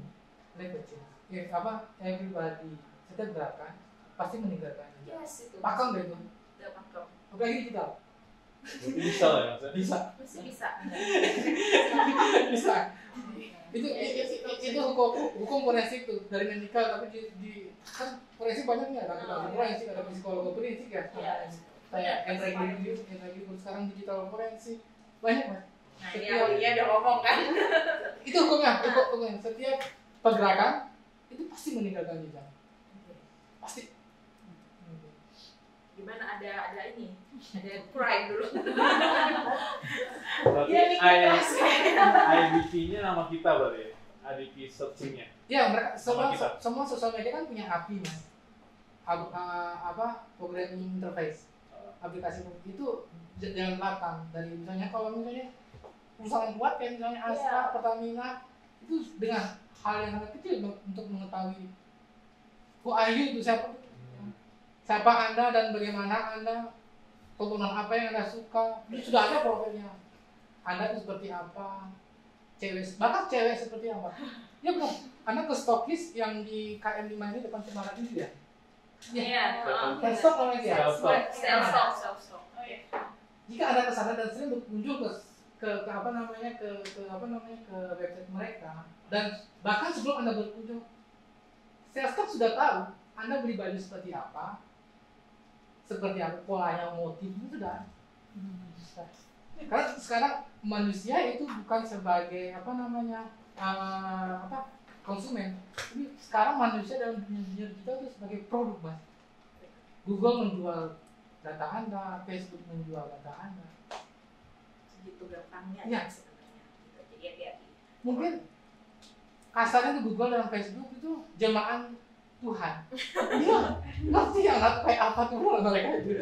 [SPEAKER 3] everybody, setiap gerakan pasti meninggalkan jejak.
[SPEAKER 1] Yes, itu.
[SPEAKER 3] Pakem deh itu.
[SPEAKER 1] Udah pakem.
[SPEAKER 3] Apalagi digital.
[SPEAKER 4] Berarti bisa lah ya, Mas?
[SPEAKER 3] Bisa.
[SPEAKER 1] Masih bisa.
[SPEAKER 3] Bisa. Itu hukum forensik tuh dari medical, tapi di kan forensik banyak nih, ada forensik, ada psikolog forensik ya. Kayak Enrique sekarang digital forensik banyak Mas.
[SPEAKER 1] Nah ini Aulia udah ngomong kan.
[SPEAKER 3] Itu hukumnya. Setiap pergerakan itu pasti meninggalkan jejak. Pasti.
[SPEAKER 1] Gimana ada ini, ada crime dulu.
[SPEAKER 4] Berarti IDP-nya nama kita berarti ya? IDP searching-nya?
[SPEAKER 3] Ya, mereka semua sosial media kan punya API Mas. Programming interface. Aplikasi itu jalan belakang dari misalnya kalau misalnya perusahaan kuat kayak misalnya Astra, Pertamina itu dengan hal yang sangat kecil untuk mengetahui who are you itu siapa Anda dan bagaimana Anda, tontonan apa yang Anda suka, itu sudah ada profilnya. Anda itu seperti apa, bahkan cewek seperti apa. Ya benar, Anda ke stocklist yang di KM5 ini depan Semarang ini ya.
[SPEAKER 1] Iya.
[SPEAKER 3] Stok namanya ya.
[SPEAKER 1] Self-stock.
[SPEAKER 3] Jika Anda kesana dan sering berkunjung ke website mereka, dan bahkan sebelum Anda berkunjung, Salesforce sudah tahu Anda beli baju seperti apa polanya, motifnya sudah. Karena sekarang manusia itu bukan sebagai konsumen. Ini sekarang manusia dalam dunia digital itu sebagai produk Mas. Google menjual data Anda, Facebook menjual data Anda.
[SPEAKER 1] Segitu gampangnya
[SPEAKER 3] Ya.
[SPEAKER 1] sebenarnya. Jadi hati-hati.
[SPEAKER 3] Mungkin kasarnya itu Google dan Facebook itu jelmaan Tuhan. Iya, ngerti ya kayak apa tuh mereka itu.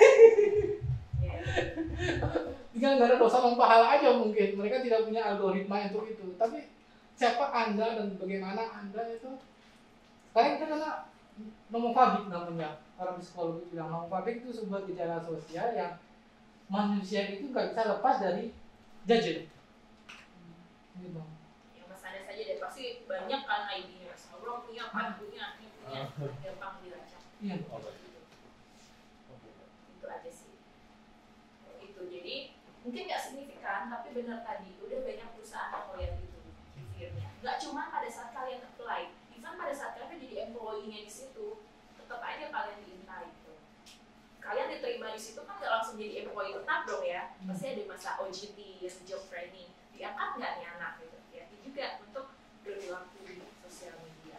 [SPEAKER 3] Tinggal nggak ada dosa dan pahala aja mungkin. Mereka tidak punya algoritma untuk itu. Tapi siapa Anda dan bagaimana Anda itu? Sekarang kita kena nomofobik namanya. Orang psikologi bilang nomofobik itu sebuah gejala sosial yang manusia itu nggak bisa lepas dari judgment. Gitu.
[SPEAKER 1] Ya Mas Ade saja deh, pasti banyak kan ID-nya. Mas Abraham punya, Pan punya, ini punya, gampang dilacak.
[SPEAKER 3] Iya.
[SPEAKER 1] Itu aja sih. Itu jadi mungkin nggak signifikan, tapi benar tadi udah banyak perusahaan yang melihat itu behavior-nya. Nggak cuma pada saat kalian apply, even pada saat kalian jadi employee-nya di situ, tetap aja kalian diintai itu. Kalian diterima di situ kan nggak langsung jadi employee tetap dong ya, pasti ada masa OJT, job training, diangkat nggak nih anak gitu. Hati-hati juga untuk berlaku di sosial media.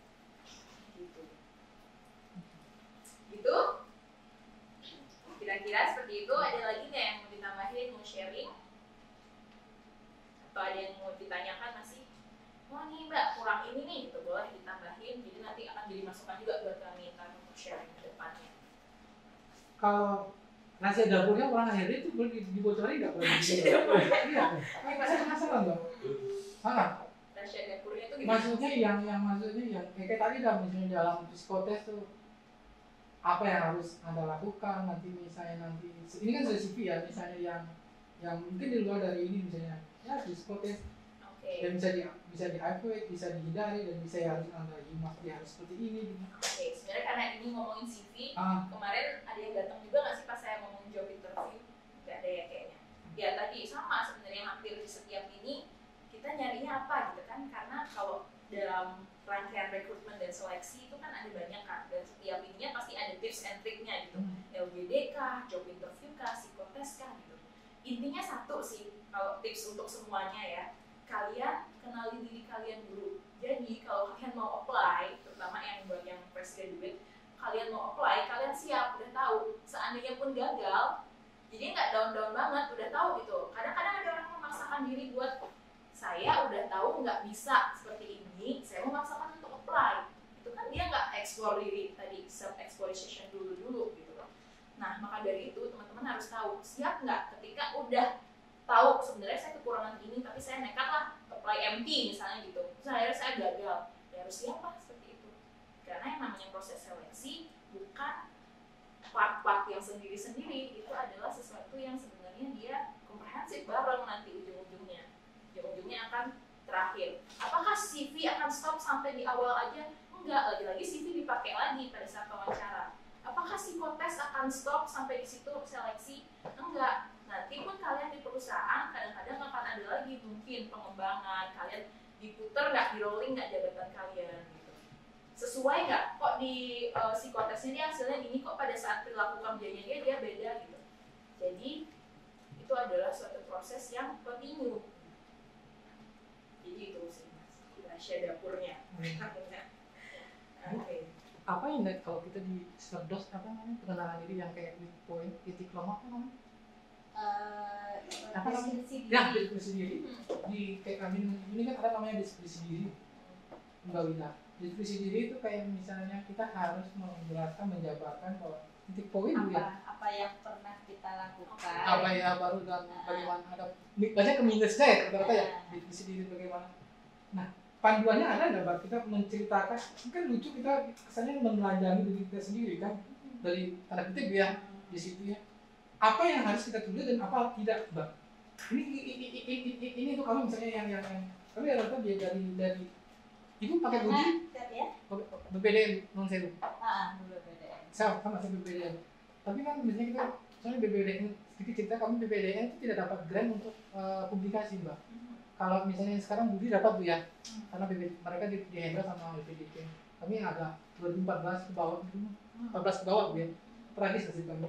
[SPEAKER 1] Gitu. Kira-kira seperti itu. Ada lagi nggak yang mau ditambahin, mau sharing? Atau ada yang mau ditanyakan masih? wah nih mbak kurang ini nih gitu, boleh ditambahin, jadi nanti akan jadi masukan juga buat kami ntar untuk sharing ke depannya.
[SPEAKER 3] Kalau rahasia dapurnya orang akhirnya itu boleh dibocorin nggak? Iya, saya penasaran dong.
[SPEAKER 1] Rahasia dapurnya itu gimana?
[SPEAKER 3] Maksudnya yang kayak tadi dah, misalnya dalam psikotes tuh apa yang harus Anda lakukan nanti, misalnya nanti ini kan sudah CV ya, misalnya yang mungkin di luar dari ini, misalnya ya psikotes dan bisa di avoid, bisa dihindari, dan bisa harus Anda harus seperti ini gitu.
[SPEAKER 1] Oke, sebenarnya karena ini ngomongin CV, kemarin ada yang datang juga nggak sih pas saya ngomongin job interview? Nggak ada ya kayaknya. Ya tadi sama sebenarnya, hampir di setiap ini kita nyarinya apa gitu kan, karena kalau dalam rangkaian rekrutmen dan seleksi itu kan ada banyak kan, dan setiap ininya pasti ada tips and triknya gitu. LGD kah, job interview kah, psikotes kah gitu. Intinya satu sih kalau tips untuk semuanya ya, kalian kenali diri kalian dulu. Jadi kalau kalian mau apply, terutama yang buat yang fresh graduate, kalian mau apply, kalian siap, udah tahu. Seandainya pun gagal, jadi nggak down banget, udah tahu gitu. Kadang-kadang ada orang memaksakan diri buat, saya udah tahu nggak bisa seperti ini, saya memaksakan untuk apply. Itu kan dia nggak explore diri tadi, self exploration dulu gitu loh. Nah maka dari itu teman-teman harus tahu, siap nggak ketika udah tahu sebenarnya saya kekurangan ini, tapi saya nekat lah apply MT misalnya gitu, terus akhirnya saya gagal, ya harus siap lah seperti itu. Karena yang namanya proses seleksi bukan part-part yang sendiri-sendiri, itu adalah sesuatu yang sebenarnya dia komprehensif bareng, nanti ujung-ujungnya akan terakhir. Apakah CV akan stop sampai di awal aja? Enggak, lagi-lagi CV dipakai lagi pada saat wawancara. Apakah psikotes akan stop sampai di situ seleksi? Enggak. Nanti pun kalian di perusahaan kadang-kadang akan ada lagi mungkin pengembangan, kalian diputer nggak, di rolling nggak jabatan kalian gitu. Sesuai nggak? Kok di psikotesnya dia hasilnya gini, kok pada saat perilaku kerjanya dia beda gitu. Jadi itu adalah suatu proses yang kontinu. Jadi itu sih rahasia dapurnya. Oke.
[SPEAKER 3] Apa yang kalau kita di Serdos apa namanya, pengenalan diri yang kayak di poin titik lemah apa namanya? Apa namanya? Ya, deskripsi diri. Di kayak kami ini kan ada namanya deskripsi diri. Mbak Wina. Deskripsi diri itu kayak misalnya kita harus menjelaskan, menjabarkan bahwa titik poin
[SPEAKER 6] apa yang pernah kita lakukan,
[SPEAKER 3] apa ya baru, dan bagaimana ada banyak ke minusnya ya rata-rata ya, deskripsi diri bagaimana. Nah panduannya ada nggak Mbak, kita menceritakan, kan lucu kita kesannya menelanjangi diri kita sendiri kan, dari tanda kutip ya di situ ya, apa yang harus kita tulis dan apa tidak Mbak. Ini untuk kami misalnya yang kami rata-rata dia dari ibu pakai budi BPDM non seru,
[SPEAKER 6] BPDM
[SPEAKER 3] sama BPDM, tapi kan biasanya kita soalnya BPDM sedikit cerita, kami BPDM itu tidak dapat grant untuk publikasi Mbak. Kalau misalnya sekarang Budi dapat tuh ya, karena mereka di handle sama BPDP. Kami agak 2014 ke bawah, 14 ke bawah ya, tragis nasib kami.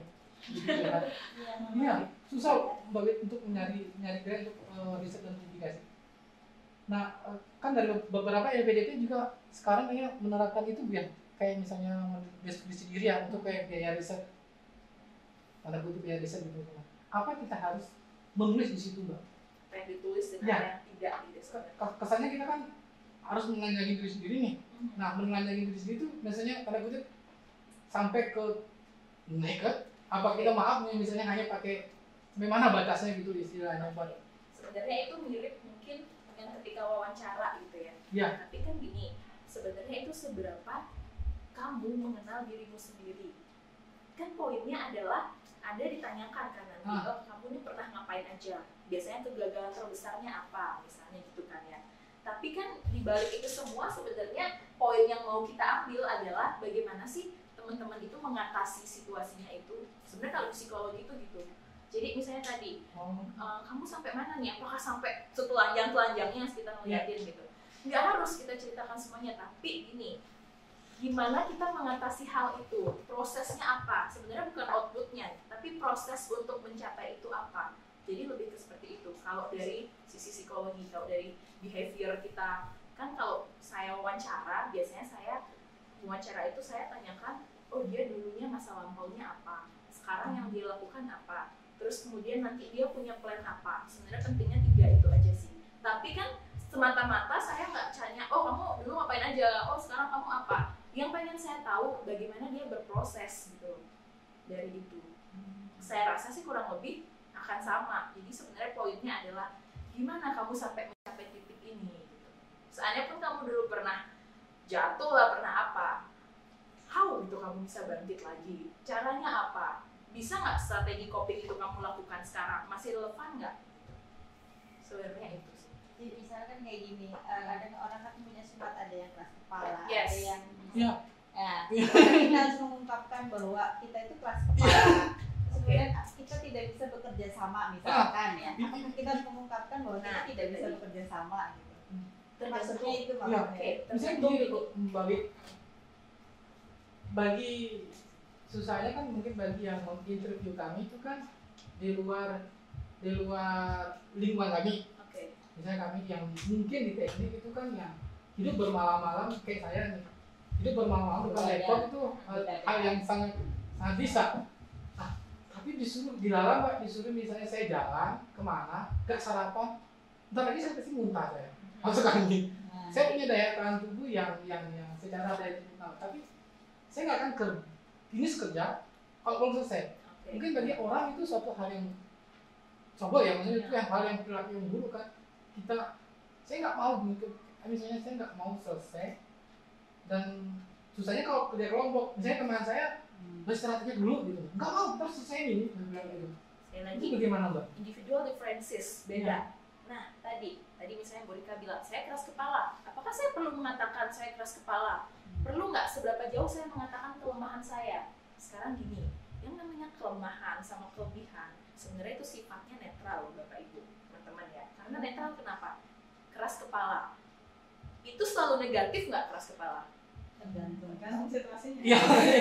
[SPEAKER 3] Iya, susah Mbak untuk nyari grant untuk riset dan publikasi. Nah, kan dari beberapa LPDP juga sekarang kayaknya menerapkan itu ya, kayak misalnya deskripsi diri ya untuk kayak biaya riset, tanda kutip biaya riset gitu. Apa kita harus menulis di situ Mbak?
[SPEAKER 1] Yang ditulis dengan
[SPEAKER 3] ya,
[SPEAKER 1] yang tidak dideskripsikan.
[SPEAKER 3] Kesannya kita kan harus menelanjangi diri sendiri nih. Nah, menelanjangi diri sendiri itu biasanya tanda kutip sampai ke naked. Apa kita maaf nih misalnya hanya pakai bagaimana batasnya gitu istilahnya Pak.
[SPEAKER 1] Sebenarnya itu mirip mungkin dengan ketika wawancara gitu ya.
[SPEAKER 3] Iya.
[SPEAKER 1] Tapi kan gini, sebenarnya itu seberapa kamu mengenal dirimu sendiri. Kan poinnya adalah Anda ditanyakan kan nanti, oh kamu ini pernah ngapain aja? Biasanya kegagalan terbesarnya apa? Misalnya gitu kan ya. Tapi kan dibalik itu semua sebenarnya poin yang mau kita ambil adalah bagaimana sih teman-teman itu mengatasi situasinya itu. Sebenarnya kalau psikologi itu gitu. Jadi misalnya tadi, kamu sampai mana nih? Apakah sampai setelanjang-telanjangnya kita ngeliatin gitu? Nggak harus kita ceritakan semuanya, tapi gini, gimana kita mengatasi hal itu? Prosesnya apa? Sebenarnya bukan outputnya, tapi proses untuk mencapai itu apa? Jadi lebih ke seperti itu. Kalau dari sisi psikologi, kalau dari behavior kita, kan kalau saya wawancara, biasanya saya wawancara itu saya tanyakan, oh dia dulunya masa lampaunya apa? Sekarang yang dia lakukan apa? Terus kemudian nanti dia punya plan apa? Sebenarnya pentingnya 3 itu aja sih. Tapi kan semata-mata saya nggak tanya, oh kamu dulu ngapain aja, oh sekarang kamu apa. Yang pengen saya tahu bagaimana dia berproses gitu dari itu. Saya rasa sih kurang lebih akan sama. Jadi sebenarnya poinnya adalah gimana kamu sampai mencapai titik ini gitu. Seandainya pun kamu dulu pernah jatuh lah, pernah apa, how gitu kamu bisa bangkit lagi, caranya apa, bisa nggak strategi coping itu kamu lakukan sekarang, masih relevan nggak? Sebenarnya itu sih.
[SPEAKER 6] Jadi misalkan kayak gini, ada orang kan punya sifat, ada yang keras kepala,
[SPEAKER 1] Yes.
[SPEAKER 6] ada yang
[SPEAKER 3] Iya.
[SPEAKER 6] ya, kita harus mengungkapkan bahwa kita itu keras kepala. Kemudian kita tidak bisa bekerja sama misalkan ya. Kita harus mengungkapkan bahwa kita
[SPEAKER 1] Nah,
[SPEAKER 6] tidak bisa
[SPEAKER 1] tadi.
[SPEAKER 6] bekerja sama gitu. Maksudnya
[SPEAKER 1] Tergantung.
[SPEAKER 6] itu
[SPEAKER 3] Iya.
[SPEAKER 6] maksudnya.
[SPEAKER 3] Misalnya
[SPEAKER 1] tergantung
[SPEAKER 3] gini
[SPEAKER 1] ini.
[SPEAKER 3] kok, bagi susahnya kan mungkin bagi yang menginterview kami itu kan di luar lingkungan kami.
[SPEAKER 1] Oke.
[SPEAKER 3] Misalnya kami yang mungkin di teknik itu kan yang hidup bermalam-malam kayak saya nih, hidup bermalam-malam depan laptop itu hal yang sangat bisa. Nah, tapi disuruh dilarang Pak, disuruh misalnya saya jalan kemana, gak sarapan, ntar lagi saya pasti muntah saya, masuk angin.
[SPEAKER 6] Nah,
[SPEAKER 3] Saya punya daya tahan tubuh yang secara daya tahan, tapi saya nggak akan finish kerja kalau belum selesai.
[SPEAKER 1] Oke.
[SPEAKER 3] Mungkin bagi orang itu suatu hal yang coba ya, maksudnya itu yang hal yang perilaku yang buruk kan. Saya nggak mau misalnya saya nggak mau selesai, dan susahnya kalau kerja kelompok, misalnya teman saya beristirahat aja dulu gitu, nggak mau terus selesai ini, bilang gitu.
[SPEAKER 1] Sekali lagi,
[SPEAKER 3] Itu bagaimana Mbak?
[SPEAKER 1] individual differences beda. Nah, tadi misalnya Bu Rika bilang saya keras kepala. Apakah saya perlu mengatakan saya keras kepala? Perlu nggak seberapa jauh saya mengatakan kelemahan saya? Sekarang gini, yang namanya kelemahan sama kelebihan sebenarnya itu sifatnya netral, Bapak Ibu, teman-teman ya. Karena netral kenapa? Keras kepala itu selalu negatif nggak keras kepala?
[SPEAKER 6] tergantung kan situasinya.
[SPEAKER 3] Iya.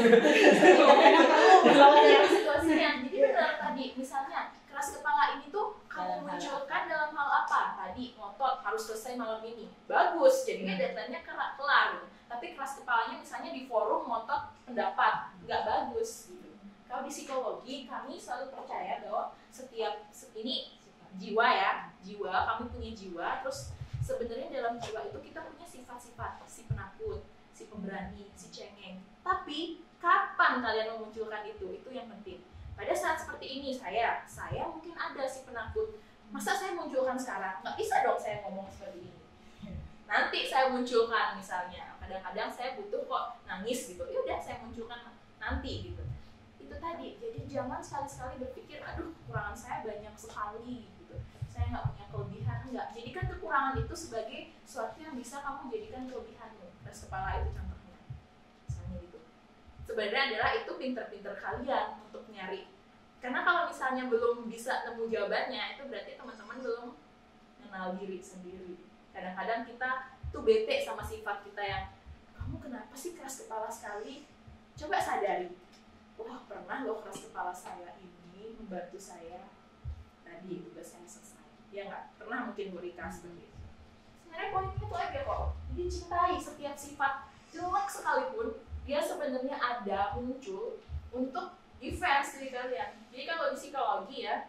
[SPEAKER 1] Kalau dalam situasinya, jadi benar tadi misalnya keras kepala ini tuh kamu munculkan dalam hal apa? Tadi ngotot harus selesai malam ini, bagus, jadinya deadline-nya kelar. Tapi keras kepalanya misalnya di forum ngotot pendapat, nggak bagus gitu. Kalau di psikologi kami selalu percaya bahwa setiap ini jiwa ya, kami punya jiwa, terus sebenarnya dalam jiwa itu kita punya sifat-sifat, si penakut, si pemberani, si cengeng. Tapi kapan kalian memunculkan itu yang penting. Pada saat seperti ini saya mungkin ada si penakut. Masa saya munculkan sekarang? Nggak bisa dong saya ngomong seperti ini. Nanti saya munculkan misalnya. Kadang-kadang saya butuh kok nangis gitu. Ya udah saya munculkan nanti gitu. Itu tadi. Jadi jangan sekali-sekali berpikir, aduh kekurangan saya banyak sekali gitu. Saya nggak punya kelebihan, enggak. Jadikan kekurangan itu sebagai sesuatu yang bisa kamu jadikan kelebihanmu. Keras kepala itu contohnya. Misalnya gitu. Sebenarnya adalah itu pinter-pinter kalian untuk nyari. Karena kalau misalnya belum bisa nemu jawabannya, itu berarti teman-teman belum kenal diri sendiri. Kadang-kadang kita tuh bete sama sifat kita yang, kamu kenapa sih keras kepala sekali? Coba sadari, wah pernah loh keras kepala saya ini membantu saya tadi tugas saya selesai. Ya nggak? Pernah mungkin Bu Rika seperti itu. Sebenarnya poinnya itu aja kok. Jadi cintai setiap sifat jelek sekalipun, dia sebenarnya ada muncul untuk defense diri kalian. Jadi kalau di psikologi ya,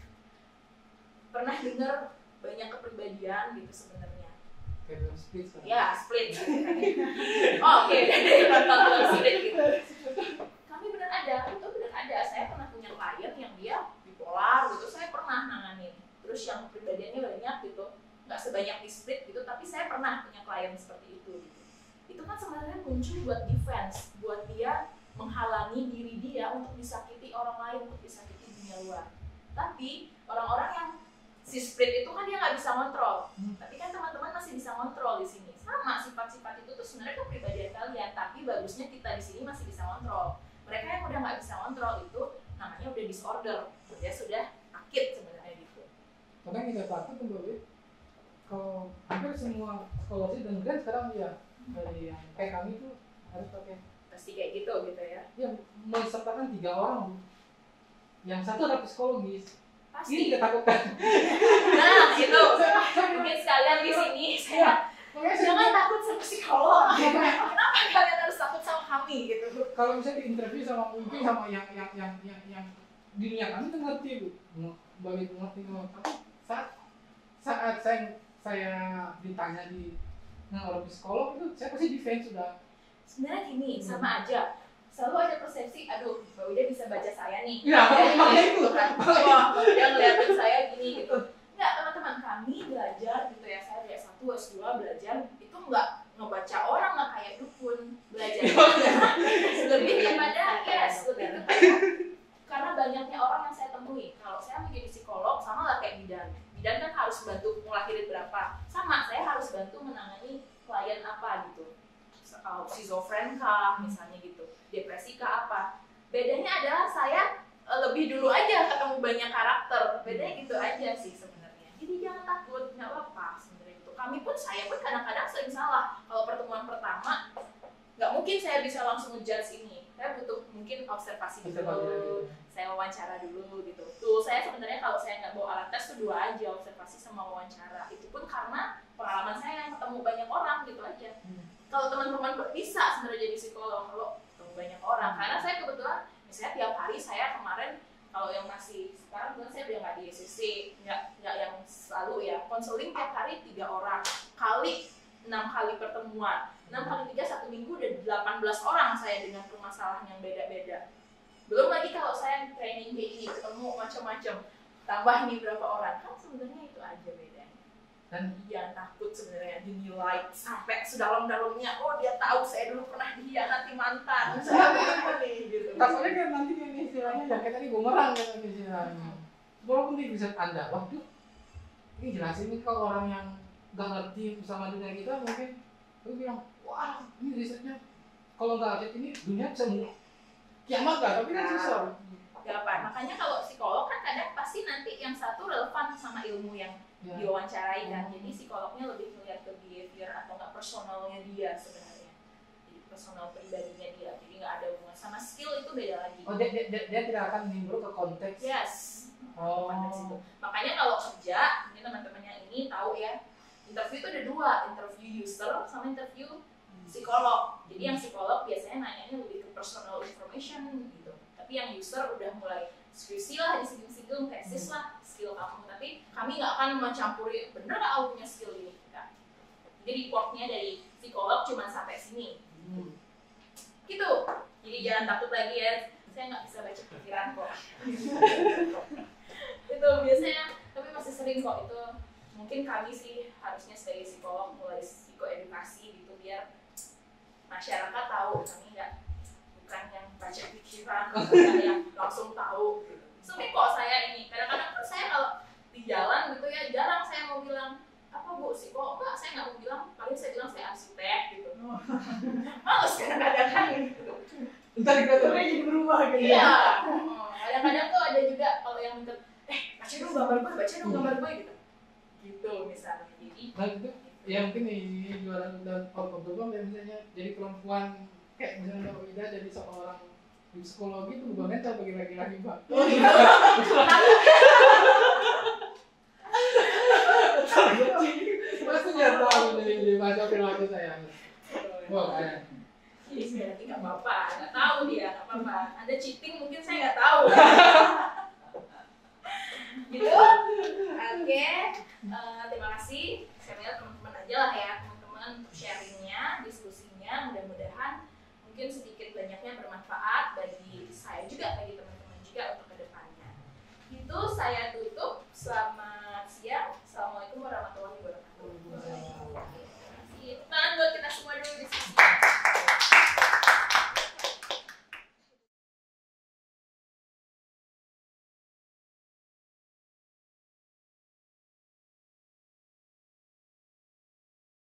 [SPEAKER 1] pernah dengar banyak kepribadian gitu sebenarnya.
[SPEAKER 3] Kayak split kan?
[SPEAKER 1] Ya, split gitu kan. Oh, oke, dari tonton split gitu. Kami benar ada, itu benar ada. Saya pernah punya klien yang dia bipolar gitu, saya pernah nanganin. Terus yang kepribadiannya banyak gitu, nggak sebanyak di split gitu, tapi saya pernah punya klien seperti itu gitu. Itu kan sebenarnya muncul buat defense, buat dia menghalangi diri dia untuk disakiti orang lain, untuk disakiti dunia luar. Tapi orang-orang yang si split itu kan dia nggak bisa kontrol, tapi kan teman-teman masih bisa kontrol di sini. Sama sifat-sifat itu tuh sebenarnya kepribadian kalian, tapi bagusnya kita di sini masih bisa kontrol. Mereka yang udah nggak bisa kontrol itu namanya udah disorder, dia sudah sakit sebenarnya gitu.
[SPEAKER 3] Kadang kita takut tuh Mbak, kalau hampir semua psikologi dan brand sekarang ya dari yang kayak kami tuh harus pakai,
[SPEAKER 1] Pasti kayak gitu ya.
[SPEAKER 3] ya mensertakan 3 orang, yang satu adalah psikologis.
[SPEAKER 1] Pasti.
[SPEAKER 3] Ini kita takutkan.
[SPEAKER 1] Nah, gitu. Mungkin sekalian di sini saya jangan takut sama psikolog. Kenapa kalian harus takut sama kami gitu?
[SPEAKER 3] Kalau misalnya di interview sama mungkin sama yang dunia kami tuh ngerti Bu, bagi ngerti. Tapi saat saya saya ditanya di orang psikolog itu saya pasti defense sudah.
[SPEAKER 1] Sebenarnya gini, sama aja. Selalu ada persepsi, aduh, Mbak Wida bisa baca saya nih.
[SPEAKER 3] Ya, makanya itu.
[SPEAKER 1] Wah, Mbak Wida ngeliatin saya gini gitu. Enggak, teman-teman, kami belajar gitu ya, saya dari S1, S2 belajar, itu enggak ngebaca orang, enggak kayak dukun. Belajarnya lebih kepada, lebih kepada, karena banyaknya orang yang saya temui. Kalau saya menjadi psikolog, sama lah kayak bidan. Bidan kan harus bantu ngelahirin berapa. Sama, saya harus bantu menangani klien apa gitu. Schizofren kah, misalnya gitu. Depresi kah apa. Bedanya adalah saya lebih dulu aja ketemu banyak karakter. Bedanya gitu aja sih sebenarnya. Jadi jangan takut, nggak apa-apa sebenarnya gitu. Saya pun kadang-kadang sering salah. Kalau pertemuan pertama, nggak mungkin saya bisa langsung ngejudge ini. Saya butuh mungkin observasi dulu, saya wawancara dulu gitu. Tuh saya sebenarnya kalau saya nggak bawa alat tes tuh 2 aja, observasi sama wawancara. Itu pun karena pengalaman saya yang ketemu banyak orang gitu aja. Kalau teman-teman bisa sebenarnya jadi psikolog kalau ketemu banyak orang. Karena saya kebetulan misalnya tiap hari saya kemarin kalau yang masih sekarang kan saya udah nggak di SCC, nggak yang selalu ya konseling tiap hari 3 orang kali 6 kali pertemuan. 6 kali 3 1 minggu udah 18 orang saya dengan permasalahan yang beda-beda. Belum lagi kalau saya training kayak gini ketemu macam-macam, tambah nih berapa orang, kan sebenarnya itu aja bedanya. Dan jangan takut sebenarnya dinilai sampai sedalam-dalamnya, oh dia tahu saya dulu pernah dihianati mantan. Gitu.
[SPEAKER 3] Takutnya kan nanti ini istilahnya ya kayak tadi bumerang kan istilahnya. Walaupun di riset Anda, waduh, ini jelasin nih kalau orang yang nggak ngerti sama dunia kita mungkin lu bilang, wah ini risetnya kalau nggak ada ini dunia bisa kiamat nggak? Tapi kan susah.
[SPEAKER 1] Gak apa. Makanya kalau psikolog kan kadang pasti nanti yang satu relevan sama ilmu yang diwawancarai kan. Jadi psikolognya lebih melihat ke behavior atau nggak personalnya dia sebenarnya. Jadi personal pribadinya dia. Jadi nggak ada hubungan sama skill, itu beda lagi.
[SPEAKER 3] Oh dia tidak akan nimbrung ke konteks.
[SPEAKER 1] Yes.
[SPEAKER 3] Oh.
[SPEAKER 1] Konteks itu. Makanya kalau kerja, ini teman-teman yang ini tahu ya. Interview itu ada 2, interview user sama interview psikolog. Jadi yang psikolog biasanya nanyanya lebih ke personal information gitu. Tapi yang user udah mulai skripsi lah, disinggung-singgung, tesis lah, skill kamu. Tapi kami nggak akan mencampuri, bener nggak kamu punya skill ini? Enggak. Jadi reportnya dari psikolog cuma sampai sini. Gitu. Jadi jangan takut lagi ya, saya nggak bisa baca pikiran kok. Itu biasanya, tapi masih sering kok itu. Mungkin kami sih harusnya sebagai psikolog mulai psikoedukasi gitu biar masyarakat tahu kami bukan yang baca pikiran, bukan yang langsung tahu gitu. Sering kok saya ini, kadang-kadang tuh saya kalau di jalan gitu ya jarang saya mau bilang apa Bu psikolog, enggak, saya nggak mau bilang, paling saya bilang saya arsitek gitu. Males kadang-kadang kan gitu.
[SPEAKER 3] Entar dikatakan jadi berubah gitu.
[SPEAKER 1] Iya. Kadang-kadang tuh ada juga kalau yang minta baca dong gambar gue gitu. Gitu misalnya. Jadi
[SPEAKER 3] nah itu ya mungkin ini jualan dan outbound dan misalnya jadi perempuan kayak misalnya Mbak Wida jadi seorang di psikologi itu bukan mental bagi laki-laki Mbak.
[SPEAKER 1] oh iya.
[SPEAKER 3] Pasti nggak tahu dari bahasa perilaku saya. Wah kan.
[SPEAKER 1] Jadi berarti nggak apa-apa, nggak tahu dia, nggak apa-apa. Anda cheating mungkin saya nggak tahu. Gitu. Oke. Terima kasih. Saya lihat teman-teman aja lah ya, teman-teman untuk sharingnya, diskusinya. Mudah-mudahan mungkin sedikit banyaknya bermanfaat bagi saya juga, bagi teman-teman juga untuk kedepannya. Itu saya